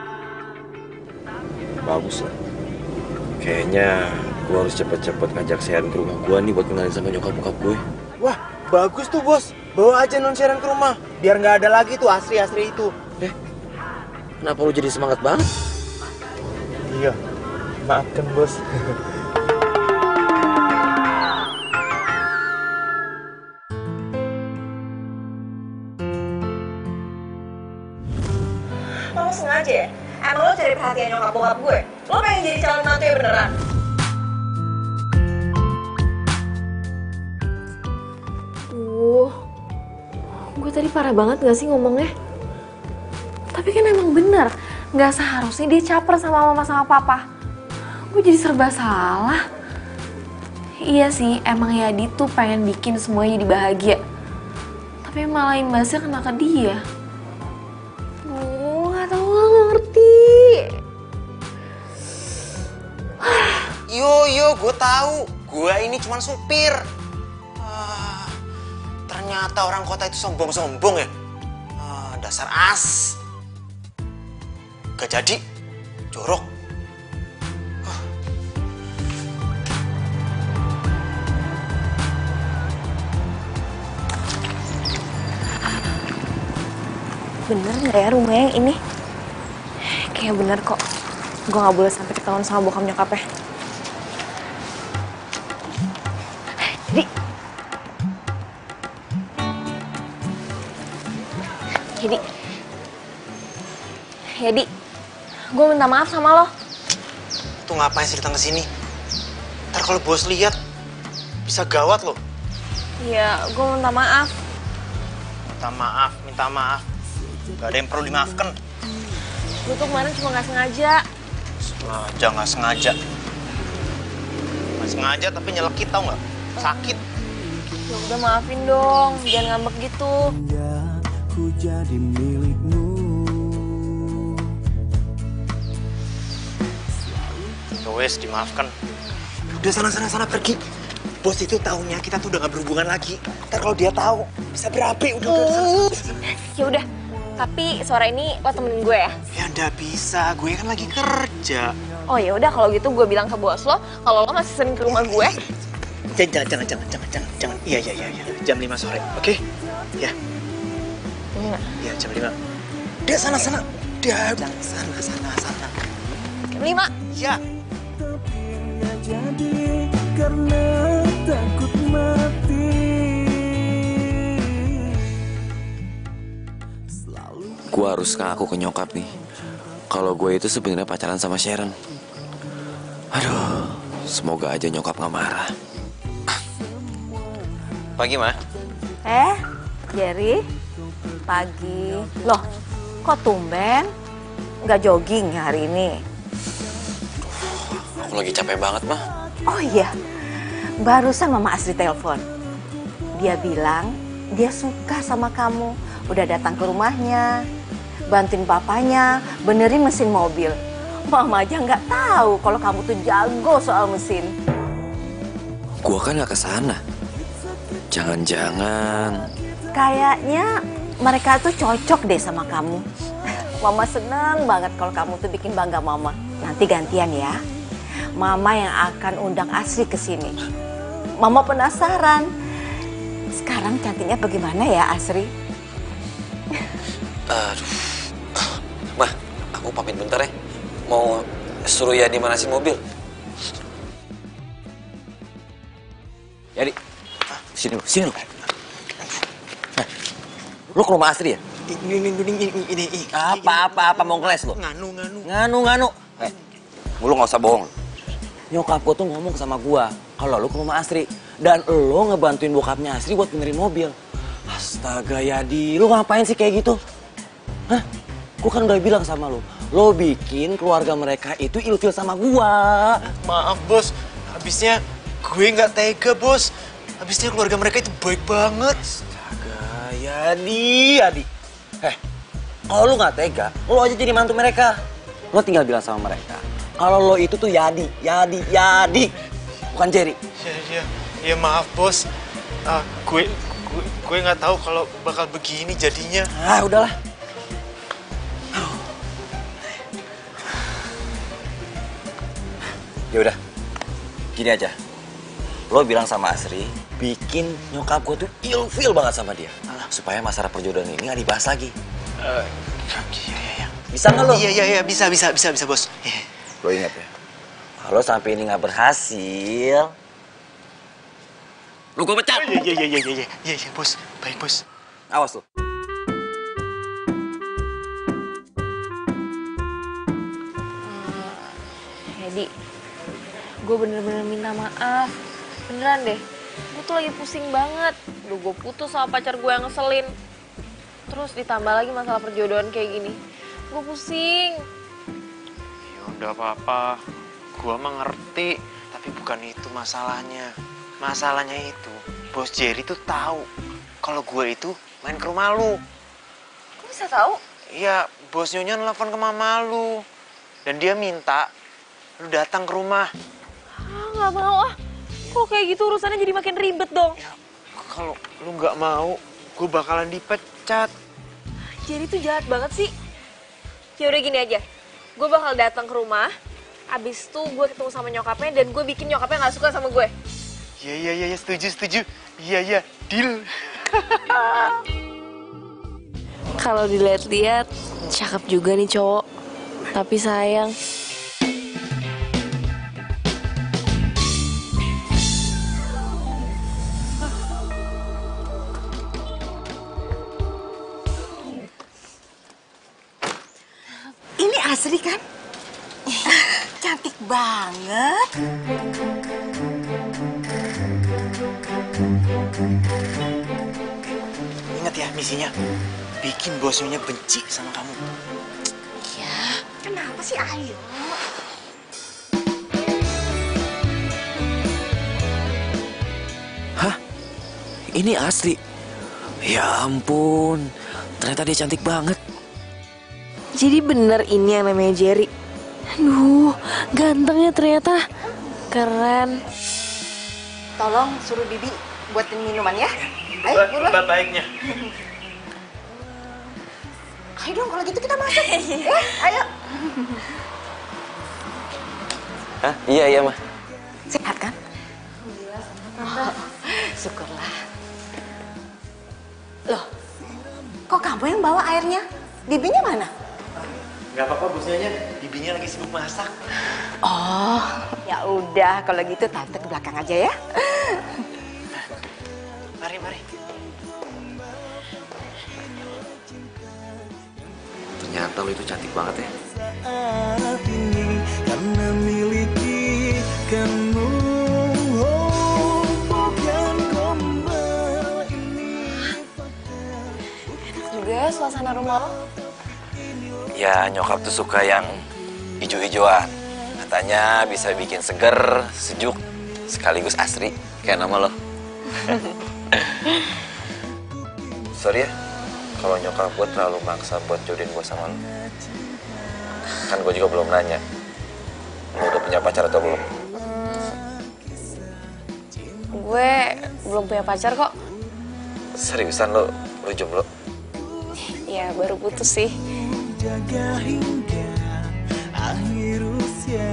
Bagus lah. Kayaknya gua harus cepet-cepet ngajak Sharon ke rumah gua nih buat kenalin sama nyokap-bokap gue. Wah, bagus tuh, Bos. Bawa aja non Sharon ke rumah. Biar nggak ada lagi tuh Asri-Asri itu. Eh, kenapa lu jadi semangat banget? Iya, maafkan, Bos. Lo sengaja ya? Emang lo cari perhatian nyokap bokap gue? Lo pengen jadi calon mantu ya beneran? Duh, gue tadi parah banget gak sih ngomongnya? Tapi kan emang bener, gak seharusnya dia caper sama mama sama papa. Gue jadi serba salah. Iya sih, emang Yadi tuh pengen bikin semuanya jadi bahagia. Tapi malah imbasnya kena ke dia. Duh, gak tau, gak ngerti. Yo, yo, gue tahu. Gue ini cuma supir. Ah, ternyata orang kota itu sombong-sombong ya. Ah, dasar as. Gak jadi. Jorok. Ah. Bener nggak ya rumah yang ini? Kayak bener kok. Gue nggak boleh sampai ketahuan sama bokap nyokapnya. Jadi, jadi, jadi, gue minta maaf sama lo. Tuh ngapain sih datang ke sini? Ntar kalau bos lihat bisa gawat loh. Iya, gue minta maaf. Minta maaf, minta maaf. Gak ada yang perlu dimaafkan. Gue tuh kemarin cuma nggak sengaja. Sengaja nggak sengaja. Nggak sengaja tapi nyelekit tau nggak? Sakit. Ya udah maafin dong, jangan ngambek gitu. ku jadi milikmu. Wes, dimaafkan. Udah sana sana sana pergi. Bos itu taunya kita tuh udah gak berhubungan lagi. Ntar kalau dia tahu bisa berapi. Udah udah sana, sana, sana. Ya udah, tapi sore ini lo temenin gue ya. Ya nggak bisa, gue kan lagi kerja. Oh ya udah kalau gitu gue bilang ke bos lo kalau lo masih sering ke rumah gue. Jangan jangan jangan jangan jangan jangan jangan. Iya iya iya iya. Jam lima sore, oke? Okay? Ya. Jam lima. Iya jam lima. Udah sana sana. Udah sana sana sana. Jam lima. Ya. Jadi karena takut mati. Gue harus ngaku ke nyokap nih kalau gue itu sebenarnya pacaran sama Sharon. Aduh, semoga aja nyokap gak marah. Pagi, Ma. Eh, Jerry, pagi. Loh, kok tumben? Nggak jogging hari ini? Aku lagi capek banget, mah. Oh iya, barusan Mama Asri telepon. Dia bilang dia suka sama kamu. Udah datang ke rumahnya, bantuin papanya benerin mesin mobil. Mama aja nggak tahu kalau kamu tuh jago soal mesin. Gua kan nggak kesana. Jangan-jangan. Kayaknya mereka tuh cocok deh sama kamu. Mama seneng banget kalau kamu tuh bikin bangga Mama. Nanti gantian ya. Mama yang akan undang Asri ke sini. Mama penasaran. Sekarang cantiknya bagaimana ya Asri? Aduh. Mah, aku pamit bentar ya. Mau suruh Yadi manasin mobil. Yadi, sini lu, sini lu. Nah, lu ke rumah Asri ya? Ini, ini, ini, ini, ini, ini. Apa, apa, apa mau ngeles lu? Nganu, nganu. Nganu, nganu. Eh, lu nggak usah bohong. Nyokap gua tuh ngomong sama gua kalau lu ke rumah Asri dan lu ngebantuin bokapnya Asri buat benerin mobil. Astaga Yadi, lu ngapain sih kayak gitu? Hah? Gua kan udah bilang sama lu, lo bikin keluarga mereka itu ilfil sama gua. Maaf bos, habisnya gue nggak tega bos. Habisnya keluarga mereka itu baik banget. Astaga Yadi, Yadi. Eh, kalau lu nggak tega, lo aja jadi mantu mereka. Lo tinggal bilang sama mereka kalau lo itu tuh Yadi, Yadi, Yadi, bukan Jerry. Ya, ya, ya maaf bos. Uh, gue, gue, gue nggak tahu kalau bakal begini jadinya. Ah, udahlah. Ya udah, gini aja. Lo bilang sama Asri, bikin nyokap gue tuh ilfil banget sama dia. Supaya masalah perjodohan ini gak dibahas lagi. Uh, iya, iya, iya. Bisa nggak lo? Iya, iya, iya, bisa, bisa, bisa, bisa bos. Lo ingat ya, kalau sampai ini nggak berhasil, lo gue pecat. Iya, iya, iya, iya, iya, iya, iya, bos. Baik bos. Awas lo. Jadi, gue bener-bener minta maaf. Beneran deh, gue tuh lagi pusing banget. Udah gue putus sama pacar gue yang ngeselin. Terus ditambah lagi masalah perjodohan kayak gini. Gue pusing. Ya udah apa-apa, gue mah ngerti. Tapi bukan itu masalahnya. Masalahnya itu, Bos Jerry tuh tahu kalau gue itu main ke rumah lu. Kok bisa tahu? Iya, Bos Nyonya nelfon ke mama lu. Dan dia minta lu datang ke rumah. Ah, nggak mau ah. Kok kayak gitu urusannya jadi makin ribet dong. Ya, kalau lu nggak mau, gue bakalan dipecat. Jerry tuh jahat banget sih. Ya udah gini aja, gue bakal datang ke rumah. Abis itu gue ketemu sama nyokapnya dan gue bikin nyokapnya nggak suka sama gue. Iya iya iya setuju setuju. Iya iya deal. Kalau dilihat-lihat, cakep juga nih cowok. Tapi sayang. Ini Asri kan? Cantik banget. Ingat ya misinya, bikin Bos Nyonya benci sama kamu. Ya, kenapa sih ayo? Hah? Ini Asri? Ya ampun, ternyata dia cantik banget. Jadi bener ini yang namanya Jerry. Aduh, gantengnya ternyata. Keren. Tolong suruh Bibi buatin minuman ya. Ayo, buruan. Ba baiknya. Ayo dong, kalau gitu kita masuk. eh, ayo. Hah? Iya, iya, Mah. Sehat kan? Oh, syukurlah. Loh, kok kamu yang bawa airnya? Bibinya mana? Gak apa-apa Bos Nyonya, bibinya lagi sibuk masak. Oh, ya udah kalau gitu tante ke belakang aja ya. Mari, mari. Ternyata lo itu cantik banget ya. Saat ini karena miliki kamu, oh, bukan gombal ini. Enak juga ya suasana rumah lo. Ya nyokap tuh suka yang ijo-ijoan. Katanya bisa bikin seger, sejuk, sekaligus asri, kayak nama lo. Sorry ya, kalau nyokap gue terlalu maksa buat jodohin gue sama lo. Kan gue juga belum nanya, lo udah punya pacar atau belum? Gue belum punya pacar kok. Seriusan lo, lo jomblo? Ya baru putus sih. Jaga hingga akhir usia,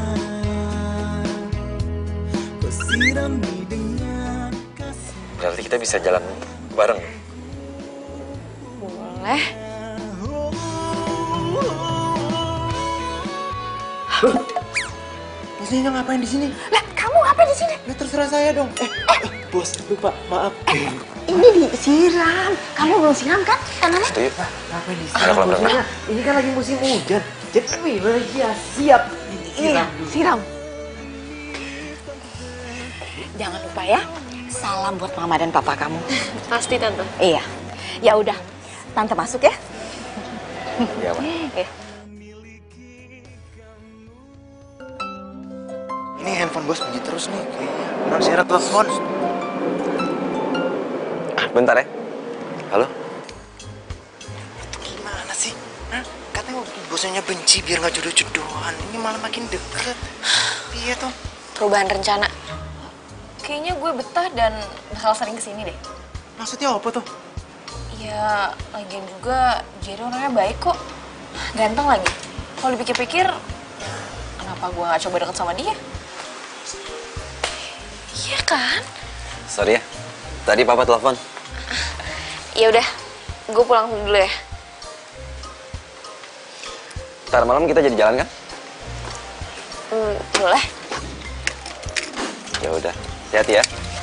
kau sirami dengan kasih. Berarti kita bisa jalan bareng. Boleh. Bos Nyonya ngapain di sini? Lah, kamu ngapain di sini? Lah terserah saya dong. Eh, eh bos, lupa, maaf. Eh, ini disiram. Kamu belum siram kan? Tanahnya? Setuju. Ngapain di Ada kolam renang. Ini kan lagi musim hujan. Jadi gimana ya, siap. Iya, siram. Jangan lupa ya, salam buat mama dan papa kamu. Pasti tante. Iya. Ya udah, tante masuk ya. Iya, Pak. Eh. Ini handphone bos bunyi terus nih kayaknya. Non Sera telepon. Ah, bentar ya. Halo? Gimana sih? Hah? Katanya bosnya benci biar nggak jodoh-jodohan. Ini malah makin deket. Iya tuh. Perubahan rencana. Kayaknya gue betah dan bakal sering kesini deh. Maksudnya apa tuh? Ya, lagian juga Jerry orangnya baik kok. Ganteng lagi. Kalau dipikir-pikir, kenapa gue gak coba deket sama dia? Iya kan? Sorry ya, tadi papa telepon. Ya udah, gue pulang dulu ya. Ntar malam kita jadi jalan kan? Hmm, boleh. Ya udah, hati-hati ya.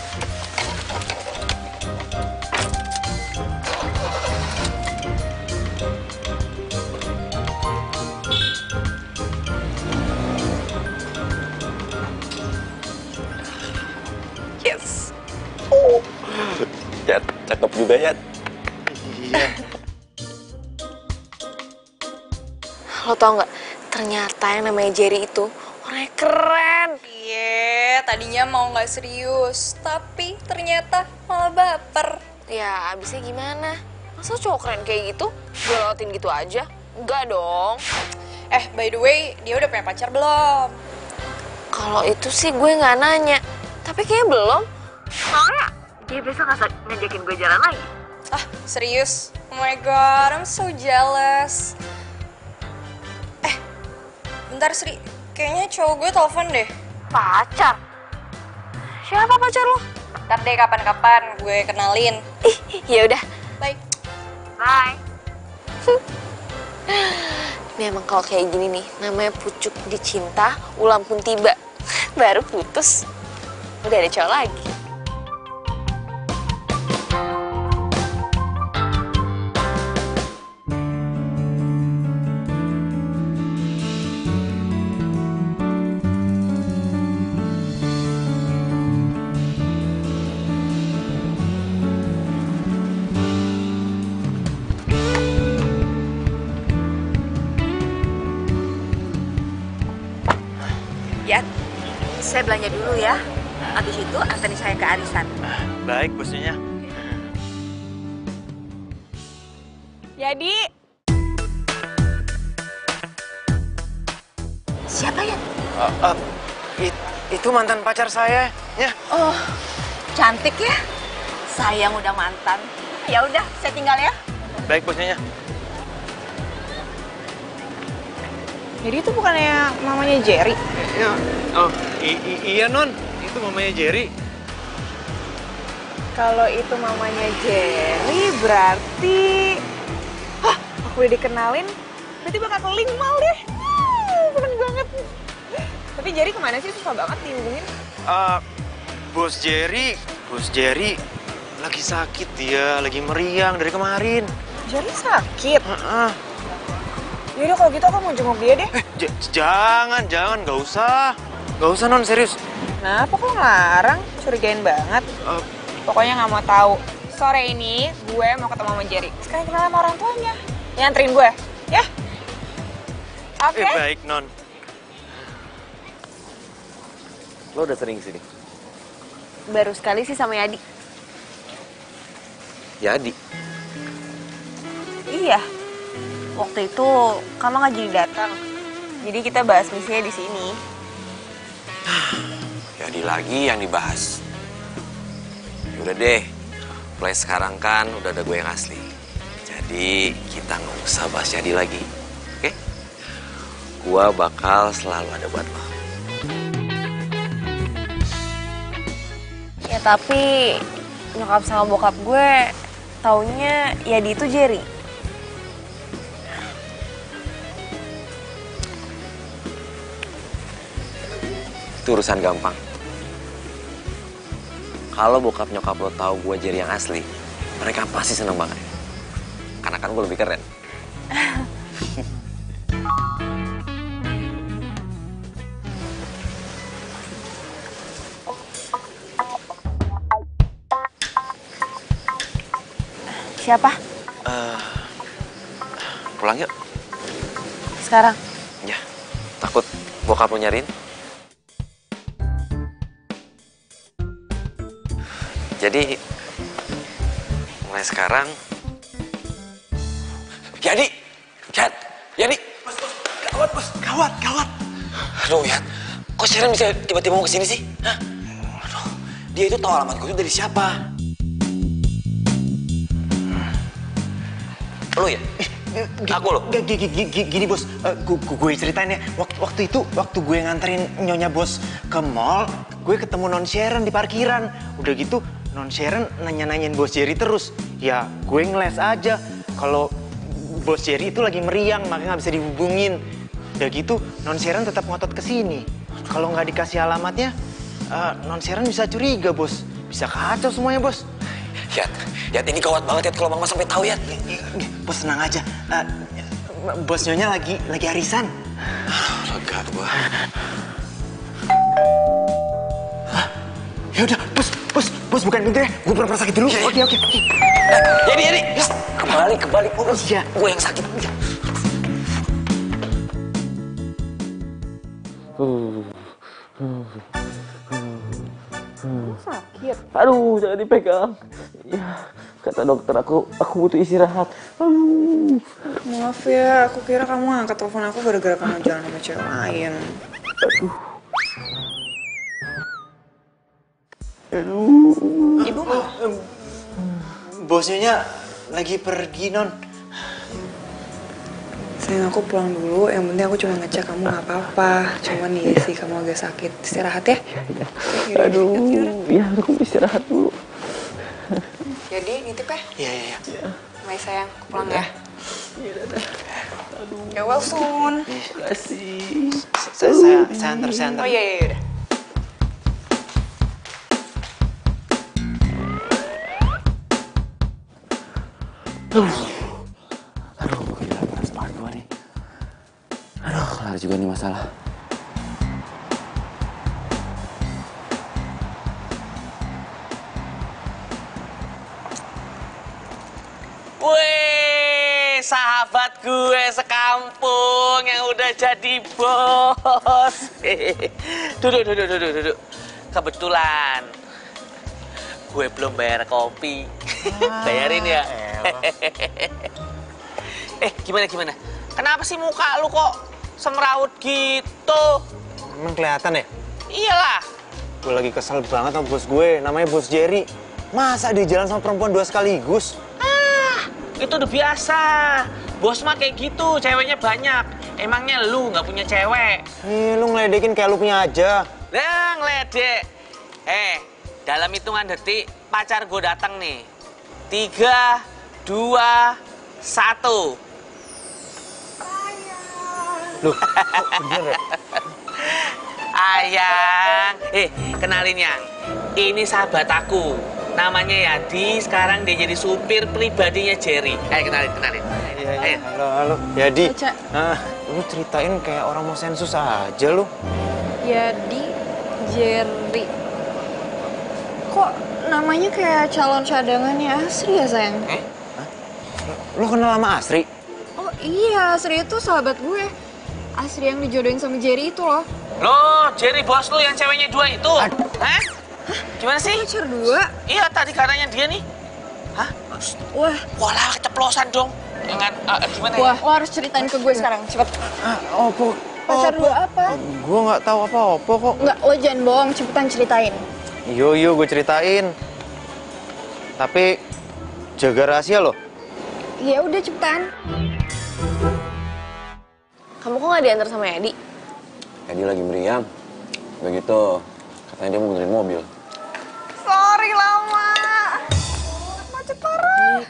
Yes. Oh. Ya, cakep juga ya. Iya. Lo tau nggak? Ternyata yang namanya Jerry itu orangnya keren. Iya, tadinya mau nggak serius, tapi ternyata malah baper. Ya, abisnya gimana? Masa cowok keren kayak gitu? Gue lewatin gitu aja? Enggak dong. Eh, by the way, dia udah punya pacar belum? Kalau itu sih gue nggak nanya. Tapi kayaknya belum. Soalnya dia besok nggak ngajakin gue jalan lagi. Ah, serius? Oh my god, I'm so jealous. Eh, bentar Sri. Kayaknya cowok gue telepon deh. Pacar? Siapa pacar lo? Ntar deh kapan-kapan gue kenalin. Ih, ya udah. Bye. Bye. Ini emang kalau kayak gini nih, namanya pucuk dicinta, ulam pun tiba. Baru putus, udah ada cowok lagi. Ya, saya belanja dulu ya. Habis itu anterin saya ke arisan. Baik, bosnya. Jadi, siapa ya? Uh, uh, it, itu mantan pacar saya, ya. Oh, cantik ya. Sayang udah mantan. Ya udah, saya tinggal ya. Baik, bosnya. jadi itu bukannya mamanya Jerry? Ya. Oh, i- i- iya non, itu mamanya Jerry. Kalau itu mamanya Jerry, berarti... Hah, aku udah dikenalin, berarti bakal keling mal deh. Hmm, seneng banget. Tapi Jerry kemana sih? Susah banget dihubungin. Uh, bos Jerry, bos Jerry lagi sakit dia, lagi meriang dari kemarin. Jerry sakit? Uh-uh. Yaudah kalau gitu aku mau jenguk dia deh. Eh, j- jangan, jangan, nggak usah. Nggak usah non, serius. Kenapa kok ngelarang? Curigain banget. Uh, Pokoknya nggak mau tahu. Sore ini gue mau ketemu sama Jerry. Sekarang kenal sama orang tuanya. Ya, anterin gue, ya? Oke. Eh, baik non. Lo udah sering sini? Baru sekali sih sama Yadi. Yadi? Iya. Waktu itu kamu nggak jadi datang. Jadi kita bahas misinya di sini. Yadi lagi yang dibahas. Udah deh, mulai sekarang kan udah ada gue yang asli. Jadi kita nggak usah bahas Yadi lagi, oke? Gue bakal selalu ada buat lo. Ya tapi nyokap sama bokap gue taunya Yadi itu Jerry. Itu urusan gampang. Kalau bokap nyokap lo tahu gue Jerry yang asli, mereka pasti seneng banget. Karena kan gue lebih keren. Siapa? Uh, pulang yuk. Sekarang? Ya, takut bokap lo nyariin. Jadi, mulai sekarang... Yadi! Yad! Yadi! Bos, bos, gawat bos, gawat, gawat. Aduh, Yad, kok Sharon bisa tiba-tiba mau kesini sih? Hah? Aduh, dia itu tahu alamat gue itu dari siapa? Lo ya? Aku lo? Gini bos, uh, gue ceritain ya. Waktu, waktu itu, waktu gue nganterin nyonya bos ke mall, gue ketemu non Sharon di parkiran. Udah gitu, non Sharon nanya-nanyain bos Jerry terus. Ya, gue ngeles aja. Kalau bos Jerry itu lagi meriang, makanya nggak bisa dihubungin. Udah gitu, non Sharon tetap ngotot ke sini. Kalau nggak dikasih alamatnya, uh, non Sharon bisa curiga bos. Bisa kacau semuanya bos. Yat, Yat ini gawat banget Yat kalau mama sampai tahu Yat. Bos tenang aja. Uh, bos nyonya lagi lagi arisan. Lega gua. Ya udah, bos, bos, bos bukan pintu ya. Gue pura-pura sakit dulu. Oke, oke. Jadi, jadi, kembali, kembali. Oh, iya. Gue yang sakit. Sakit. Aduh, jangan dipegang. Ya, kata dokter aku, aku butuh istirahat. Aduh. Maaf ya, aku kira kamu angkat telepon aku gara-gara kamu jalan sama cewek lain. Aduh. Aduh. Ibu mau? Bosnya lagi pergi, Non. Sayang, aku pulang dulu. Yang penting aku cuma ngecek kamu nggak apa-apa. Cuman nih sih kamu agak sakit. Istirahat ya. Ya, aduh, ya aku istirahat dulu. Jadi nitip ya? Iya, iya, iya. Mai sayang, aku pulang ya. Iya, dadah. Aduh. Get well soon. Terima kasih. Saya, saya, saya antar, saya antar. Oh iya, iya, udah. Aduh, aduh, gila panas banget gua nih. Aduh, kelar juga nih masalah. Wih, sahabat gue sekampung yang udah jadi bos. Duduk, duduk, duduk, duduk. Kebetulan gue belum bayar kopi. Bayarin ya. Eh, gimana gimana? Kenapa sih muka lu kok semrawut gitu? Emang kelihatan ya? Iyalah. Gue lagi kesel banget sama bos gue, namanya bos Jerry. Masa dia jalan sama perempuan dua sekaligus? Ah, itu udah biasa. Bos mah kayak gitu, ceweknya banyak. Emangnya lu nggak punya cewek? Eh, lu ngeledekin kayak lu punya aja. Nah, ngeledek. Eh, dalam hitungan detik pacar gue datang nih. Tiga, dua, satu. Loh, kok bener ya? Ayang, eh kenalin Yang. Ini sahabat aku. Namanya Yadi, sekarang dia jadi supir pribadinya Jerry. Ayo kenalin, kenalin. Iya, iya. Ayo. Halo, halo. Yadi. Baca. Nah, lu ceritain kayak orang mau sensus aja lu. Yadi Jerry. Kok namanya kayak calon cadangannya Asri ya, sayang? Eh? Hah? Lu kenal sama Asri? Oh iya, Asri itu sahabat gue. Asri yang dijodohin sama Jerry itu loh. Loh, Jerry bos lu yang ceweknya dua itu? Hah? Gimana sih? Pacar dua? Iya, tadi katanya dia nih. Hah? Wah. Walah, keceplosan dong. Dengan, uh, gimana Wah, ya? lo harus ceritain ke gue sekarang, cepet. Ah, opo. Pacar dua apa? Gue nggak tahu apa-apa kok. Enggak, lo jangan bohong, cepetan ceritain. Yo yo, gue ceritain. Tapi jaga rahasia loh. Ya udah cepetan. Kamu kok nggak diantar sama Edi? Edi lagi meriang. Begitu, katanya dia mau benerin mobil. Sorry lama. Macet parah.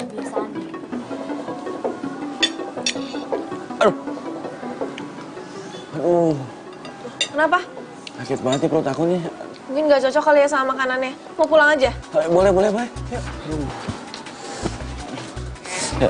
Aduh. Aduh. Kenapa? Sakit banget nih perut aku nih. Mungkin nggak cocok kali ya sama makanannya. Mau pulang aja? Eh, Boleh, boleh, boleh. Yuk. Aduh. Ya.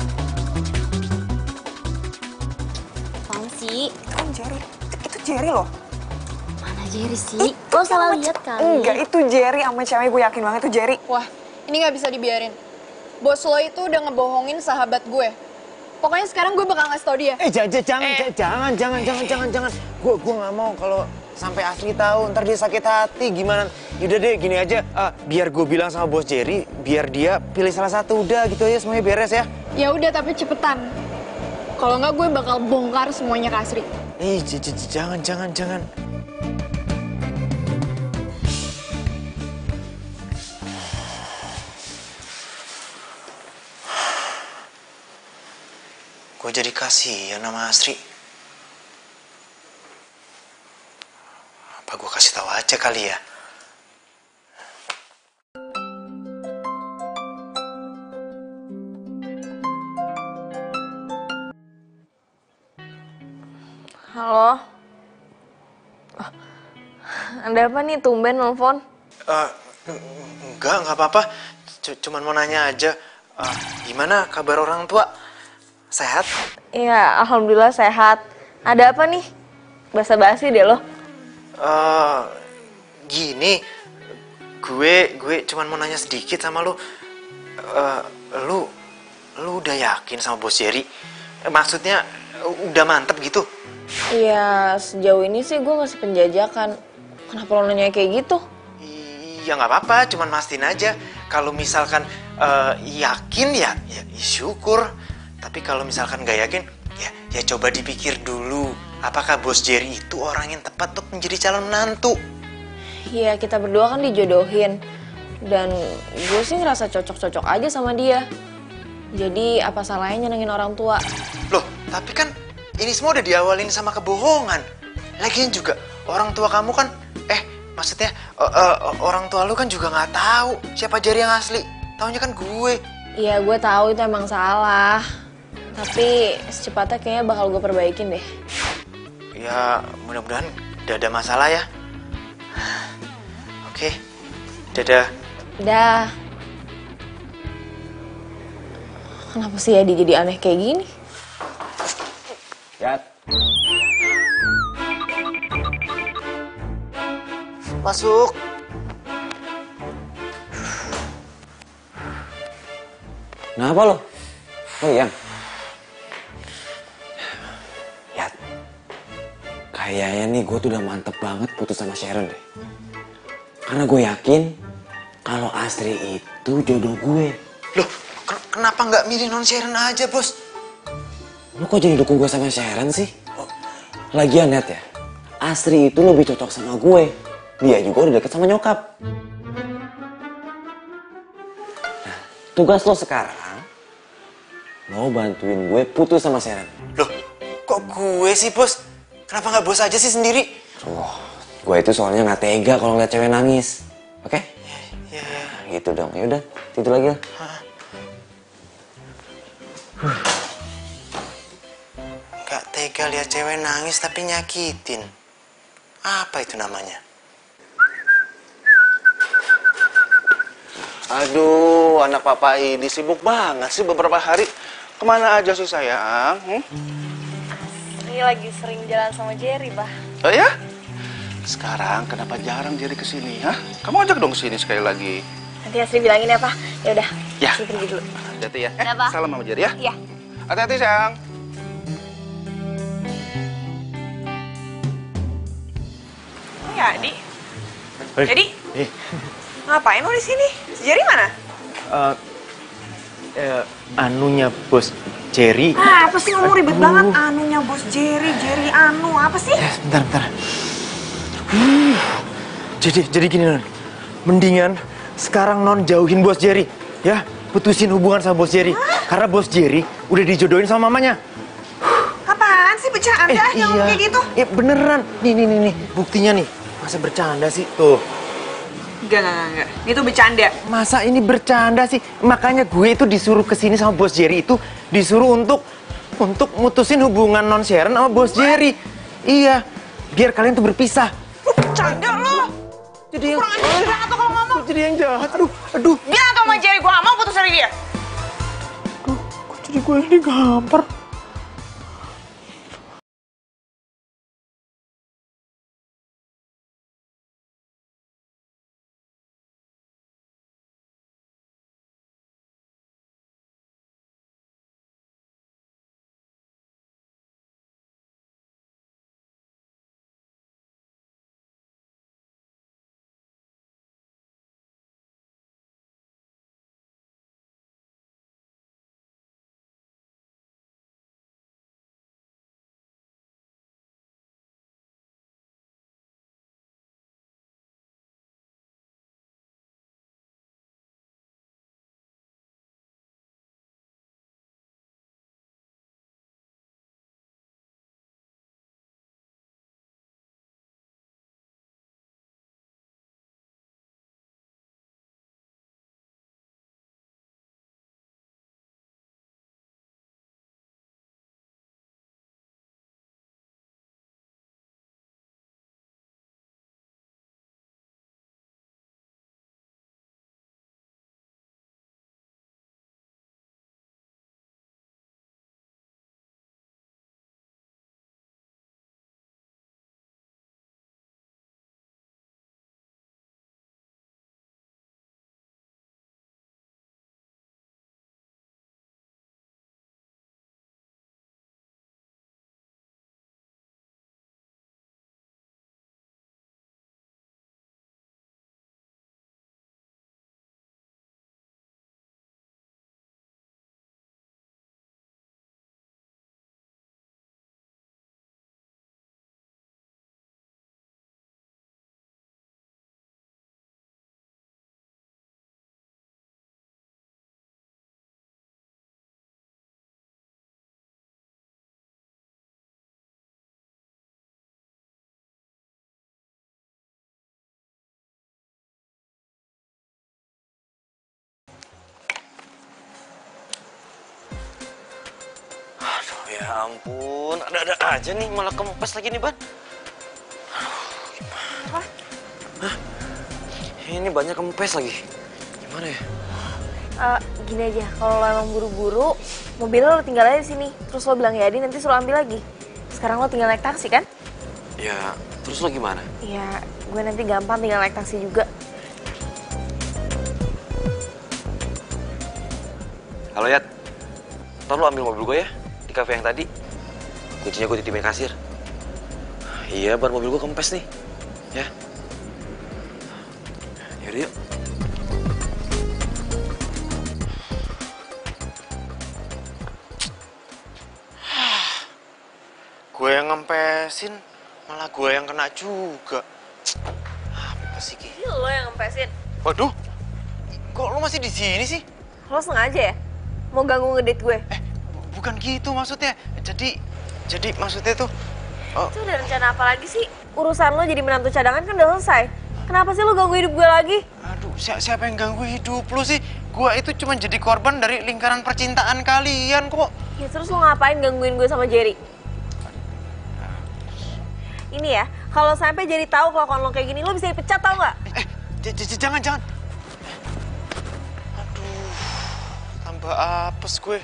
Apaan sih? Kan Jerry. Itu Jerry loh. Mana Jerry sih? Lo salah lihat kali. Enggak, itu Jerry sama cewek, gue yakin banget itu Jerry. Wah, ini nggak bisa dibiarin. Bos lo itu udah ngebohongin sahabat gue. Pokoknya sekarang gue bakal ngasih tau dia. Eh, jangan, jangan, eh. jangan, jangan, jangan, jangan, jangan. Gue, gue nggak mau kalau sampai Asri tahu, ntar dia sakit hati gimana. Yaudah deh, gini aja. Uh, biar gue bilang sama bos Jerry, biar dia pilih salah satu. Udah gitu aja, semuanya beres ya. Ya udah, tapi cepetan. Kalau nggak gue bakal bongkar semuanya ke Asri. Eh, jangan, jangan, jangan. Gue jadi kasihan sama Asri. Apa gue kasih tahu aja kali ya? Halo? Oh, ada apa nih tumben nelfon? Uh, enggak, enggak apa-apa. C- Cuman mau nanya aja. Uh, gimana kabar orang tua? Sehat? Iya, alhamdulillah sehat. Ada apa nih? Basa-basi deh lo. Uh, gini, gue gue cuman mau nanya sedikit sama lu. Uh, lu lu udah yakin sama bos Jerry? Eh, maksudnya udah mantep gitu? Iya, sejauh ini sih gue masih penjajakan. Kenapa lo nanya kayak gitu? Ya nggak apa-apa, cuman mastiin aja. Kalau misalkan uh, yakin ya, ya syukur. Tapi kalau misalkan nggak yakin, ya, ya coba dipikir dulu. Apakah bos Jerry itu orang yang tepat untuk menjadi calon menantu? Iya, kita berdua kan dijodohin. Dan gue sih ngerasa cocok-cocok aja sama dia. Jadi apa salahnya nyenengin orang tua? Loh, tapi kan ini semua udah diawalin sama kebohongan. Lagian juga orang tua kamu kan, eh maksudnya uh, uh, orang tua lu kan juga nggak tahu siapa Jerry yang asli. Taunya kan gue. Iya, gue tahu itu emang salah. Tapi secepatnya kayaknya bakal gue perbaikin deh. Ya, mudah-mudahan gak ada masalah ya. Oke, dadah. Dah. Kenapa sih Adi jadi aneh kayak gini? Yat. Masuk. Kenapa lo? Oh iya. Yat. Kayaknya nih gue tuh udah mantep banget putus sama Sharon deh. Karena gue yakin kalau Asri itu jodoh gue. Loh, ken kenapa nggak milih non Sharon aja, bos? Lo kok jadi dukung gue sama Sharon sih? Lagian Net ya, Asri itu lebih cocok sama gue. Dia juga udah deket sama nyokap. Nah, tugas lo sekarang, lo bantuin gue putus sama Sharon. Loh, kok gue sih, bos? Kenapa nggak bos aja sih sendiri? Oh, gue itu soalnya nggak tega kalau ngeliat cewek nangis. Oke? Okay? Ya, ya. Nah, gitu dong. Ya udah, tidur lagi lah. Nggak tega lihat cewek nangis tapi nyakitin. Apa itu namanya? Aduh, anak papa ini sibuk banget sih beberapa hari. Kemana aja sih sayang? Hmm? Ini lagi sering jalan sama Jerry, Bah. Oh ya? Sekarang kenapa jarang Jerry kesini, ha? Kamu ajak dong kesini sekali lagi. Nanti Asri bilangin ya, Pak. Ya udah. Ya. Asri pergi dulu. Hati-hati ya. Udah, Pak. Salam sama Jerry ya. Iya. Hati-hati sayang. Adi. Hei. Jadi, Eh, ngapain lo di sini? Si Jerry mana? eh, eh, anunya bos Jerry. Ah, apa sih ngomong ribet Aduh. banget? Anunya bos Jerry, Jerry anu, apa sih? Eh, bentar, bentar. Uh, jadi, jadi gini non, mendingan sekarang non jauhin bos Jerry, ya, putusin hubungan sama bos Jerry, karena bos Jerry udah dijodohin sama mamanya. Apaan sih bercanda? Eh, Jangan ngomong kayak gitu. Ya beneran, nih, nih, nih, nih, buktinya nih. Masa bercanda sih tuh? Enggak, enggak, enggak. Ini tuh bercanda. Masa ini bercanda sih? Makanya gue itu disuruh kesini sama bos Jerry itu disuruh untuk untuk mutusin hubungan non Sharon sama bos Jerry. Iya, biar kalian tuh berpisah. Bercanda lo. Jadi yang kurang ajar banget tuh kalau ngomong. Jadi yang jahat. Aduh, aduh. Bilang sama Jerry gue gak mau putus dari dia. Jadi gue ini gampar. Ya ampun, ada-ada aja nih, malah kempes lagi nih, Ban. Aduh, gimana? Hah? Ini banyak kempes lagi. Gimana ya? Uh, gini aja, kalau lo emang buru-buru, mobil lo tinggal aja di sini. Terus lo bilang ya Adi, nanti suruh ambil lagi. Sekarang lo tinggal naik taksi kan? Ya, terus lo gimana? Ya, gue nanti gampang tinggal naik taksi juga. Halo, Yat. Ntar lo ambil mobil gue ya, di kafe yang tadi. Kuncinya gue titipin kasir. Iya, ban mobil gue kempes nih. Ya. Yaudah, yuk. Gue yang ngempesin, malah gue yang kena juga. Apa sih, Ki? Ini lo yang ngempesin. Waduh, kok lo masih di sini sih? Lo sengaja ya? Mau ganggu ngedate gue? Eh, bukan gitu maksudnya. Jadi, jadi maksudnya tuh... Oh. Itu udah rencana apa lagi sih? Urusan lo jadi menantu cadangan kan udah selesai. Kenapa sih lo ganggu hidup gue lagi? Aduh, si siapa yang ganggu hidup lo sih? Gue itu cuma jadi korban dari lingkaran percintaan kalian kok. Ya terus lo ngapain gangguin gue sama Jerry? Ini ya, kalau sampai Jerry tahu kelakuan lo kayak gini, lo bisa dipecat tau nggak? Eh, jangan, jangan. Aduh, tambah apes gue.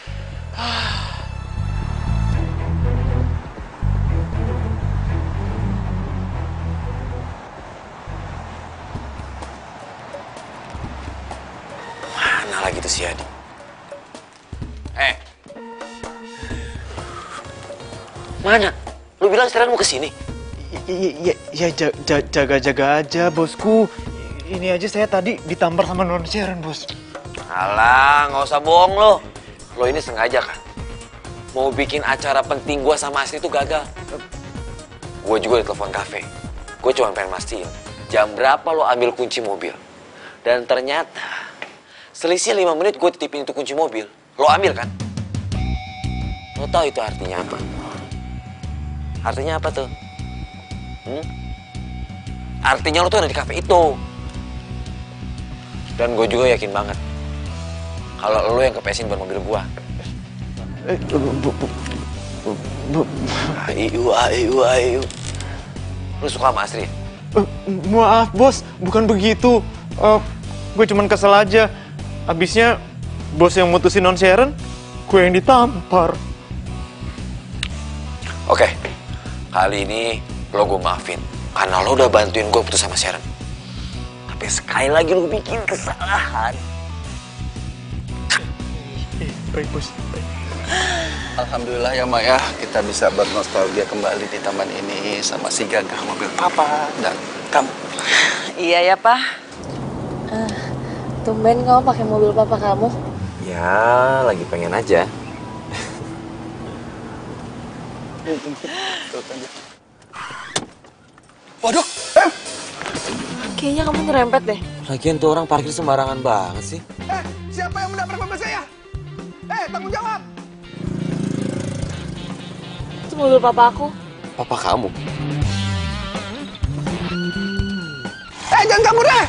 Mana lagi tuh si Adi? Eh. Mana? Lu bilang sekarang mau kesini? Iya, ya, ja- ja- jaga-jaga aja, bosku. Ini aja saya tadi ditampar sama non Sharon, bos. Alah, nggak usah bohong lo. Lo ini sengaja kan? Mau bikin acara penting gua sama Asri itu gagal. Gue juga ditelepon kafe. Gue cuma pengen mastiin jam berapa lo ambil kunci mobil. Dan ternyata selisih lima menit gue titipin itu kunci mobil. Lo ambil kan? Lo tahu itu artinya apa? Artinya apa tuh? Hmm? Artinya lo tuh ada di kafe itu. Dan gue juga yakin banget kalau lo yang kepesin buat mobil gue. Eh, bu, bu, bu, bu, Ayo, ayo, ayo. Lo suka sama Asri? eh, maaf, bos. Bukan begitu. Eh, gue cuman kesel aja. Abisnya bos yang mutusin non Sharon, gue yang ditampar. Oke, kali ini lo gue maafin. Karena lo udah bantuin gue putus sama Sharon. Tapi sekali lagi lo bikin kesalahan. Baik, bos. Alhamdulillah ya Mak ya, kita bisa bernostalgia kembali di taman ini sama si gagah mobil papa dan kamu. Iya ya, Pak. Eh, tumben kamu pakai mobil papa kamu. Ya, lagi pengen aja. Waduh, eh, Kayaknya kamu nyerempet deh. Lagian tuh orang parkir sembarangan banget sih. eh, siapa yang menabrak mobil saya? Eh, tanggung jawab. Itu mobil papa aku. Papa kamu? Eh, jangan kabur deh.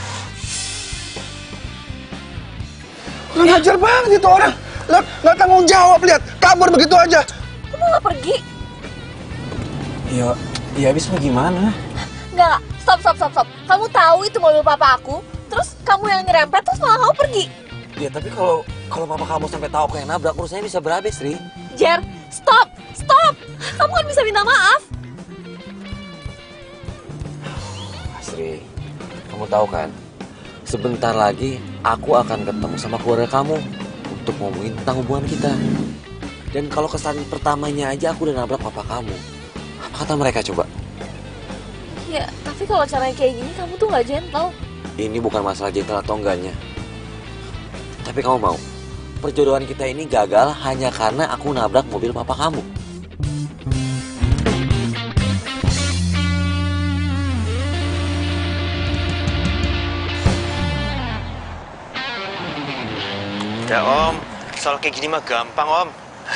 Kurang ajar banget itu orang. Lah, nggak tanggung jawab, lihat. Kabur begitu aja. Kamu nggak pergi? Ya, ya habis mau gimana? Nggak, stop, stop, stop, stop. Kamu tahu itu mobil papa aku, terus kamu yang nyerempet, terus malah kamu pergi. Ya, tapi kalau kalau papa kamu sampai tahu aku yang nabrak, urusannya bisa berabe, Sri. Jer, stop, stop. Kamu kan bisa minta maaf. Sri, kamu tahu kan? Sebentar lagi aku akan ketemu sama keluarga kamu untuk ngomongin tentang hubungan kita. Dan kalau kesan pertamanya aja aku udah nabrak papa kamu. Apa kata mereka coba? Ya, tapi kalau caranya kayak gini kamu tuh nggak gentle. Ini bukan masalah gentle atau enggaknya. Tapi kamu mau? Perjodohan kita ini gagal hanya karena aku nabrak mobil papa kamu. Ya om, soal kayak gini mah gampang om.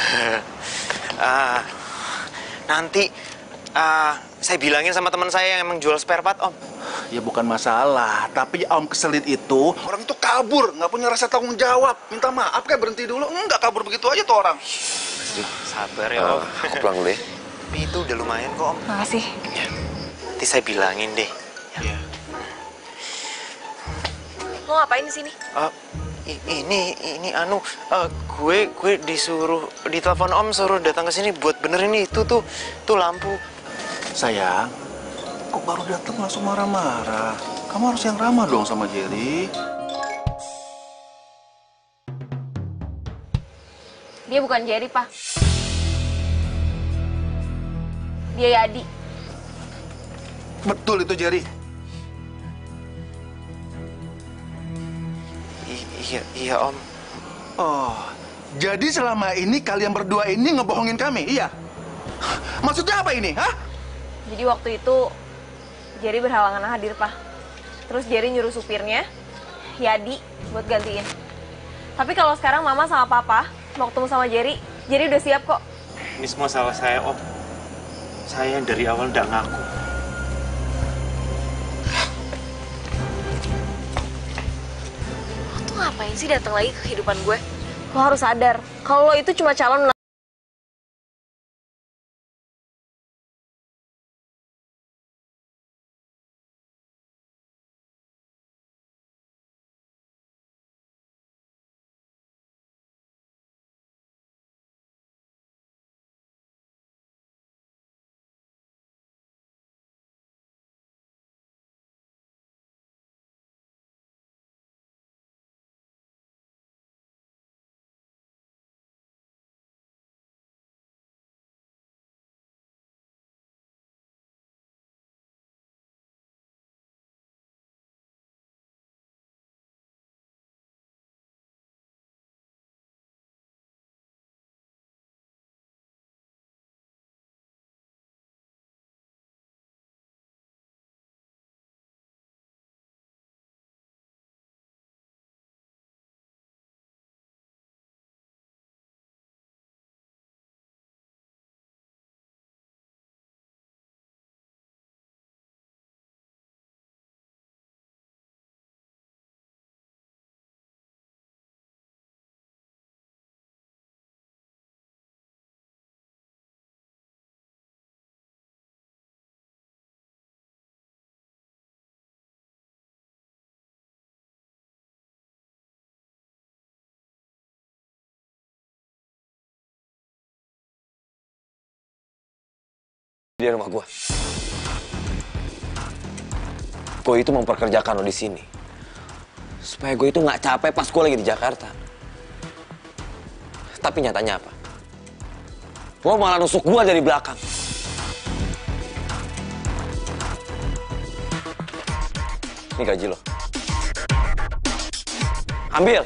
Ah, nanti ah, saya bilangin sama teman saya yang emang jual spare part om. Ya bukan masalah, tapi Om keselin itu orang itu kabur, nggak punya rasa tanggung jawab. Minta maaf kayak berhenti dulu, enggak kabur begitu aja tuh orang. Sabar ya om. Uh, aku pulang dulu ya. Tapi itu udah lumayan kok om. Makasih. Ya, nanti saya bilangin deh. Ya. Lo ngapain di sini? Ah, i- ini ini anu ah, gue gue disuruh ditelepon om suruh datang ke sini buat benerin itu tuh tuh lampu. Sayang, kok baru datang langsung marah-marah? Kamu harus yang ramah dong sama Jerry. Dia bukan Jerry, Pak. Dia Yadi. Betul itu Jerry. I- iya iya om. Oh, jadi selama ini kalian berdua ini ngebohongin kami, iya? Maksudnya apa ini, hah? Jadi waktu itu Jerry berhalangan hadir, Pak. Terus Jerry nyuruh supirnya, Yadi, buat gantiin. Tapi kalau sekarang Mama sama Papa mau ketemu sama Jerry, Jerry udah siap kok. Ini semua salah saya om. Saya yang dari awal nggak ngaku. Lo tuh ngapain sih datang lagi ke kehidupan gue? Lo harus sadar, kalau lo itu cuma calon di rumah gue. Gue itu memperkerjakan lo di sini supaya gue itu nggak capek pas gue lagi di Jakarta. Tapi nyatanya apa? Lo malah nusuk gue dari belakang. Ini gaji lo. Ambil.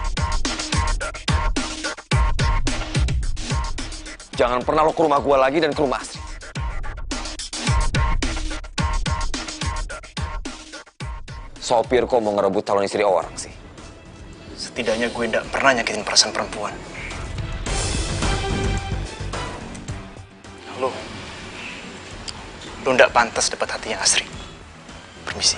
Jangan pernah lo ke rumah gue lagi dan ke rumah Astri. Sopir kok mau ngerebut calon istri orang sih? Setidaknya gue nggak pernah nyakitin perasaan perempuan. Lo, lo nggak pantas dapat hatinya Astri. Permisi.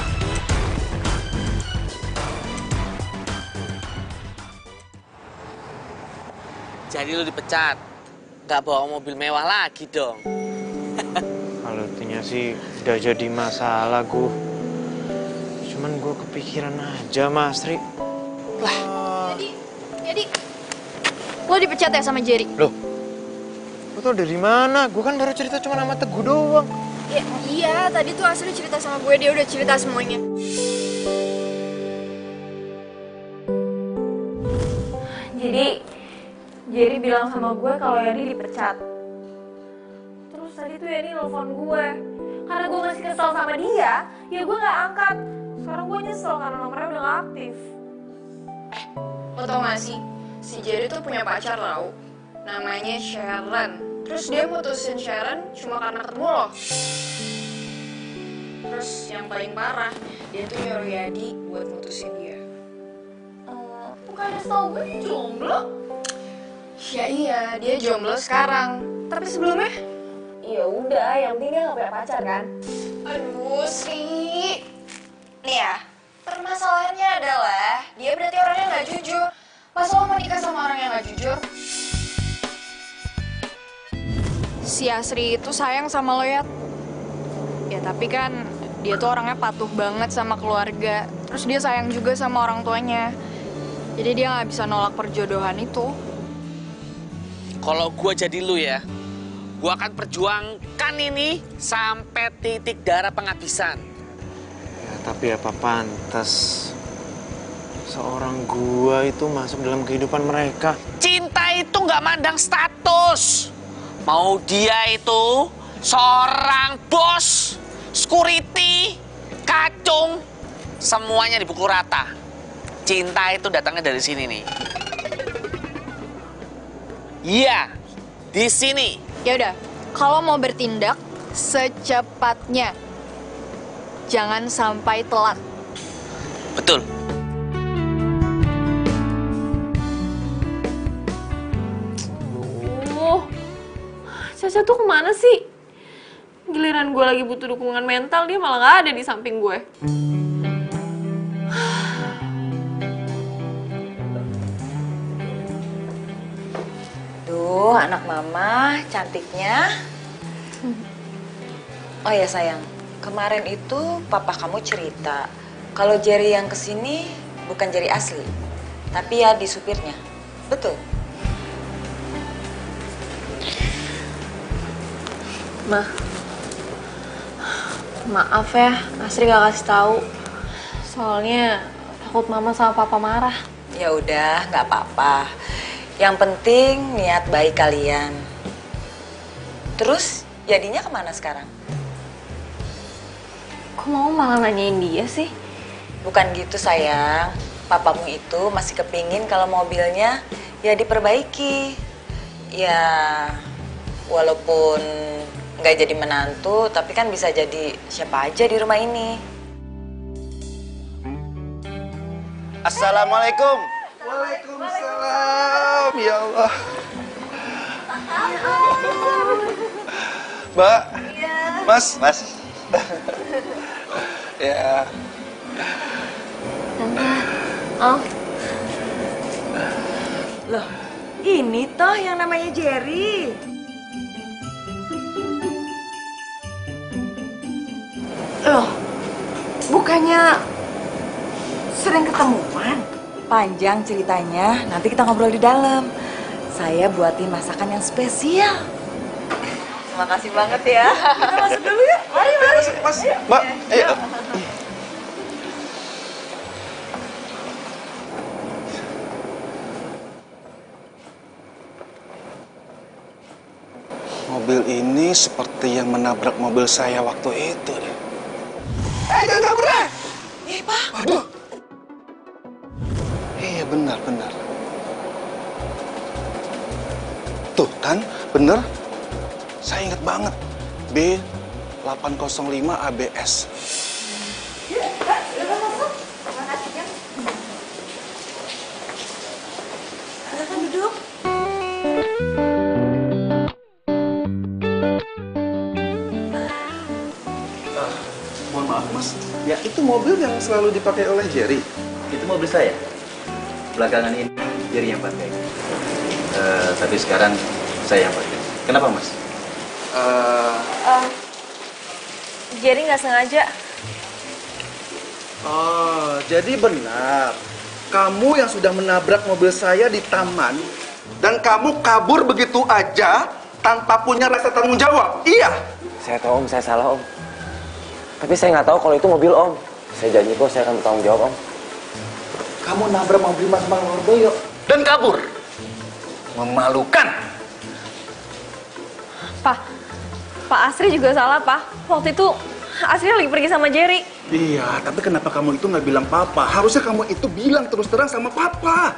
Jadi lu dipecat, nggak bawa mobil mewah lagi dong. Kalau intinya sih udah jadi masalah gue. Cuman gue kepikiran aja, Mas Tri. Lah, jadi, jadi lo dipecat ya sama Jerry? Loh, lo tau dari mana? Gue kan baru cerita cuma sama Teguh doang. Ya, iya, tadi tuh Asri cerita sama gue, dia udah cerita semuanya. Jadi, Jerry bilang sama gue kalau Yani dipecat. Terus tadi tuh Yani nelfon gue. Karena gue masih kesel sama dia, ya gue gak angkat. Sekarang gue nyesel karena nomornya udah gak aktif. Eh, lo tau gak sih? Si Jerry tuh punya pacar tau. Namanya Sharon. Terus dia mutusin Sharon cuma karena ketemu lo. Terus yang paling parah, dia tuh nyuruh Yadi buat mutusin dia. Uh, bukannya setau gue dia jomblo? Ya iya, dia jomblo sekarang. Tapi sebelumnya? Ya udah, yang penting dia gak punya pacar kan? Aduh, Sri. Nih ya, permasalahannya adalah dia berarti orangnya gak jujur. Pas lo mau nikah sama orang yang gak jujur, si Asri itu sayang sama lo ya. Ya tapi kan dia tuh orangnya patuh banget sama keluarga. Terus dia sayang juga sama orang tuanya. Jadi dia gak bisa nolak perjodohan itu. Kalau gue jadi lu ya, gue akan perjuangkan ini sampai titik darah penghabisan. Ya, tapi apa pantas seorang gua itu masuk dalam kehidupan mereka? Cinta itu nggak mandang status. Mau dia itu seorang bos, security, kacung, semuanya dipukul rata. Cinta itu datangnya dari sini nih. Iya, di sini. Ya udah, kalau mau bertindak secepatnya. Jangan sampai telat. Betul. Oh, Caca tuh kemana sih? Giliran gue lagi butuh dukungan mental, dia malah gak ada di samping gue. Duh, anak mama cantiknya. Oh ya sayang, kemarin itu papa kamu cerita kalau Jerry yang kesini bukan Jerry asli, tapi ya di supirnya. Betul? Ma, maaf ya, Asri gak kasih tahu. Soalnya takut mama sama papa marah. Ya udah, nggak apa-apa. Yang penting niat baik kalian. Terus jadinya kemana sekarang? Kok mau malah nanyain dia sih? Bukan gitu sayang. Papamu itu masih kepingin kalau mobilnya ya diperbaiki. Ya walaupun nggak jadi menantu, tapi kan bisa jadi siapa aja di rumah ini. Assalamualaikum. Waalaikumsalam. Ya Allah. Mbak. Mas. Mas. Ya. Oh. Loh, ini toh yang namanya Jerry. Loh, bukannya sering ketemuan? Panjang ceritanya, nanti kita ngobrol di dalam. Saya buatin masakan yang spesial. makasih banget ya. Kita masuk dulu ya. Mari, mari. Mas, Mbak, ayo. Mobil ini seperti yang menabrak mobil saya waktu itu deh. Eh, jangan kabur deh! Eh, Pak. Waduh. Iya, benar, benar. Tuh kan, bener. Saya ingat banget. B delapan nol lima A B S. Silakan duduk. Ah, mohon maaf, Mas. Ya, itu mobil yang selalu dipakai oleh Jerry. Itu mobil saya. Belakangan ini Jerry yang pakai. Uh, tapi sekarang saya yang pakai. Kenapa, Mas? Uh, Uh, Jerry nggak sengaja. Oh, jadi benar. Kamu yang sudah menabrak mobil saya di taman dan kamu kabur begitu aja tanpa punya rasa tanggung jawab. Iya. Saya tahu Om, saya salah Om. Tapi saya nggak tahu kalau itu mobil Om. Saya janji kok saya akan bertanggung jawab Om. Kamu nabrak mobil Mas Mangordoyo dan kabur. Memalukan. Pak, Pak Asri juga salah, Pak. Waktu itu Asri lagi pergi sama Jerry. Iya, tapi kenapa kamu itu nggak bilang papa? Harusnya kamu itu bilang terus terang sama papa.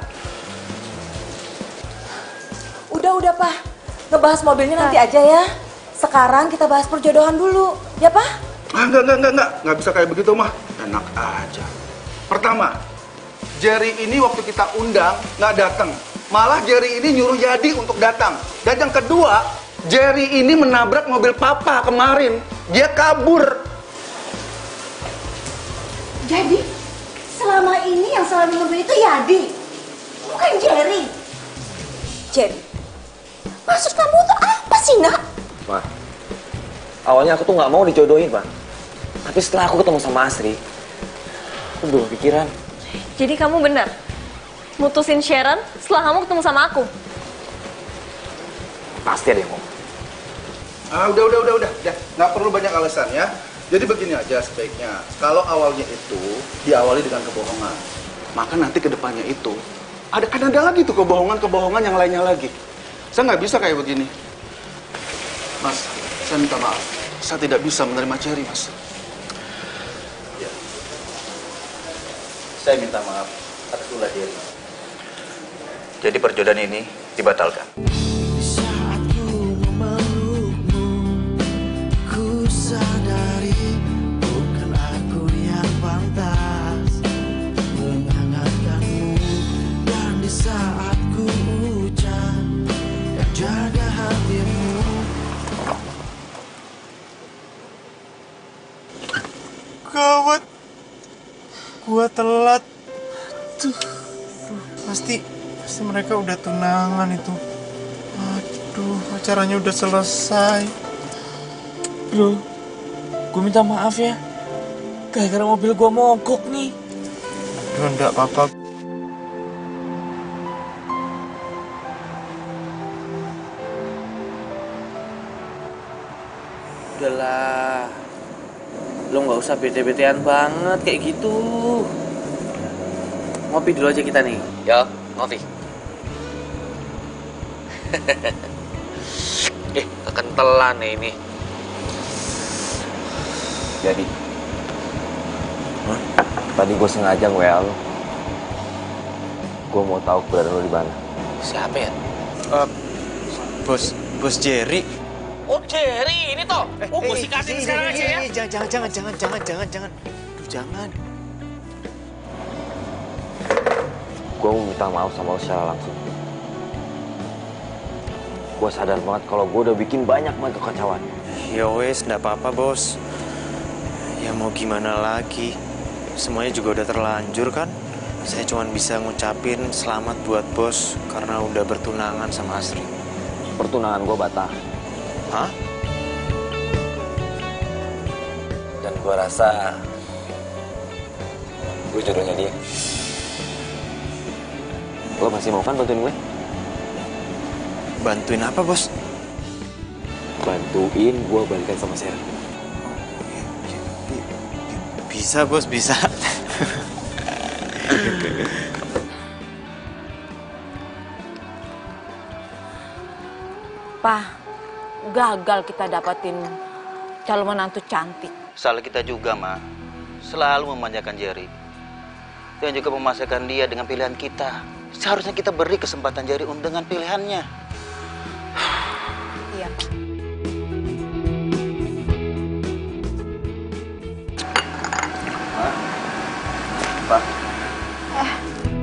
Udah, udah, Pak. Ngebahas mobilnya nanti aja ya. Sekarang kita bahas perjodohan dulu. Ya, Pak? Ah, enggak, enggak, enggak, enggak. Nggak bisa kayak begitu, mah. Enak aja. Pertama, Jerry ini waktu kita undang nggak datang. Malah Jerry ini nyuruh Yadi untuk datang. Dan yang kedua, Jerry ini menabrak mobil papa kemarin. Dia kabur. Jadi, selama ini yang selalu mobil itu Yadi, bukan Jerry. Jerry, maksud kamu tuh apa sih, Nak? Ma, awalnya aku tuh nggak mau dijodohin, Pak. Tapi setelah aku ketemu sama Asri, aku belum pikiran. Jadi kamu benar mutusin Sharon setelah kamu ketemu sama aku? Pasti ada yang mau. Ah, udah, udah, udah, udah. Udah, nggak perlu banyak alasan ya. Jadi begini aja sebaiknya. Kalau awalnya itu diawali dengan kebohongan, maka nanti ke depannya itu ada kan ada lagi tuh kebohongan-kebohongan yang lainnya lagi. Saya nggak bisa kayak begini. Mas, saya minta maaf. Saya tidak bisa menerima Jerry, Mas. Ya. Saya minta maaf atas ulah Jerry. Jadi perjodohan ini dibatalkan. Sadari bukan aku yang pantas menghangatkanmu, dan di saat ku hujan dan jaga hatimu. Gawat, gua telat. Tuh, pasti pasti mereka udah tunangan itu. Aduh, acaranya udah selesai. Bro, gue minta maaf ya. Gara-gara mobil gue mogok nih. Aduh, enggak apa-apa. Udahlah, lo nggak usah bete-betean banget kayak gitu. Ngopi dulu aja kita nih. Yo, ngopi. Eh, kekentelan nih ini. Jadi, huh? Tadi gue sengaja nge-W A lo. Gue mau tahu keberadaan lo di mana. Siapa ya? Uh, bos, bos Jerry. Oh, Jerry ini toh. Eh, oh, gue eh, sikatin eh, sekarang eh, aja eh, ya. eh, Jangan, jangan, jangan, jangan, jangan, jangan, jangan. Duh, jangan. Gue mau minta maaf sama lo secara langsung. Gue sadar banget kalau gue udah bikin banyak banget kekacauan. Ya wes, nggak apa-apa bos. Ya mau gimana lagi? Semuanya juga udah terlanjur kan? Saya cuma bisa ngucapin selamat buat bos karena udah bertunangan sama Asri. Pertunangan gue batal. Hah? Dan gue rasa gue jodohnya dia. Lo masih mau kan bantuin gue? Bantuin apa bos? Gue bantuin gue balikan sama Sera. Bisa bos, bisa. Pak, gagal kita dapetin calon menantu cantik. Salah kita juga, Ma. Selalu memanjakan Jerry. Dan juga memasakkan dia dengan pilihan kita. Seharusnya kita beri kesempatan Jerry dengan pilihannya. Iya, Pak. Pak. Eh.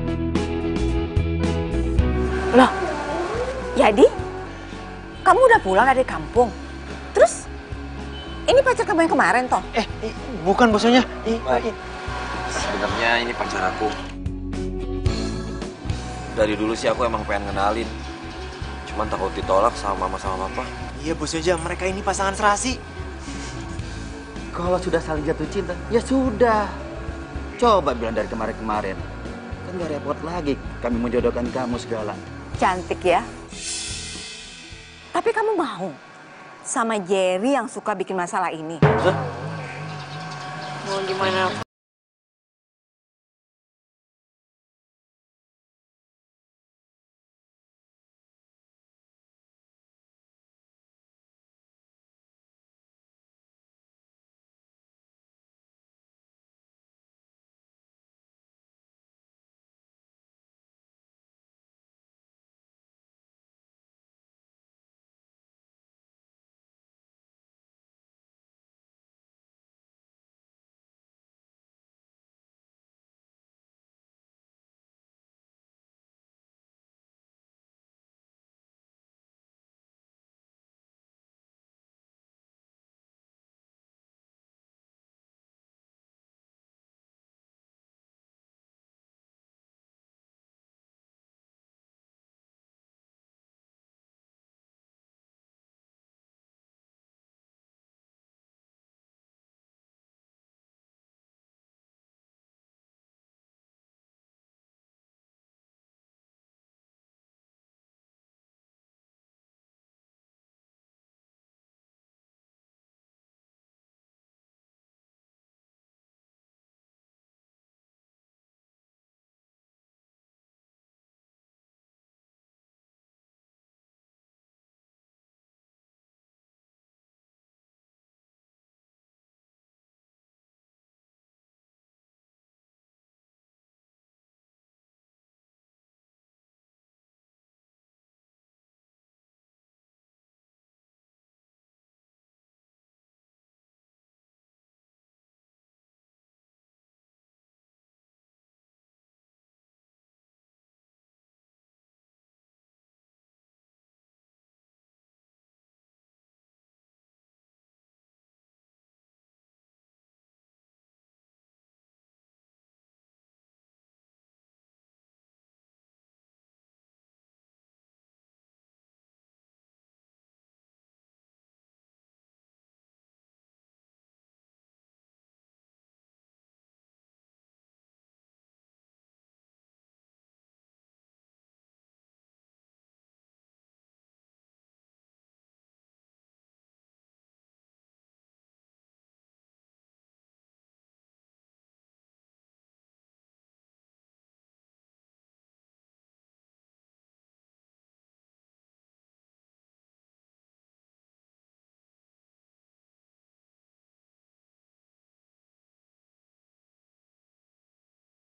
Loh, jadi kamu udah pulang dari kampung? Terus ini pacar kamu yang kemarin, toh? Eh, bukan bosnya. Sebenarnya ini pacar aku. Dari dulu sih aku emang pengen kenalin. Cuman takut ditolak sama mama sama papa. Iya bosnya, mereka ini pasangan serasi. Kalau sudah saling jatuh cinta, ya sudah. Coba bilang dari kemarin-kemarin. Kan gak repot lagi kami menjodohkan kamu segala. Cantik ya. Tapi kamu mau sama Jerry yang suka bikin masalah ini? Mau gimana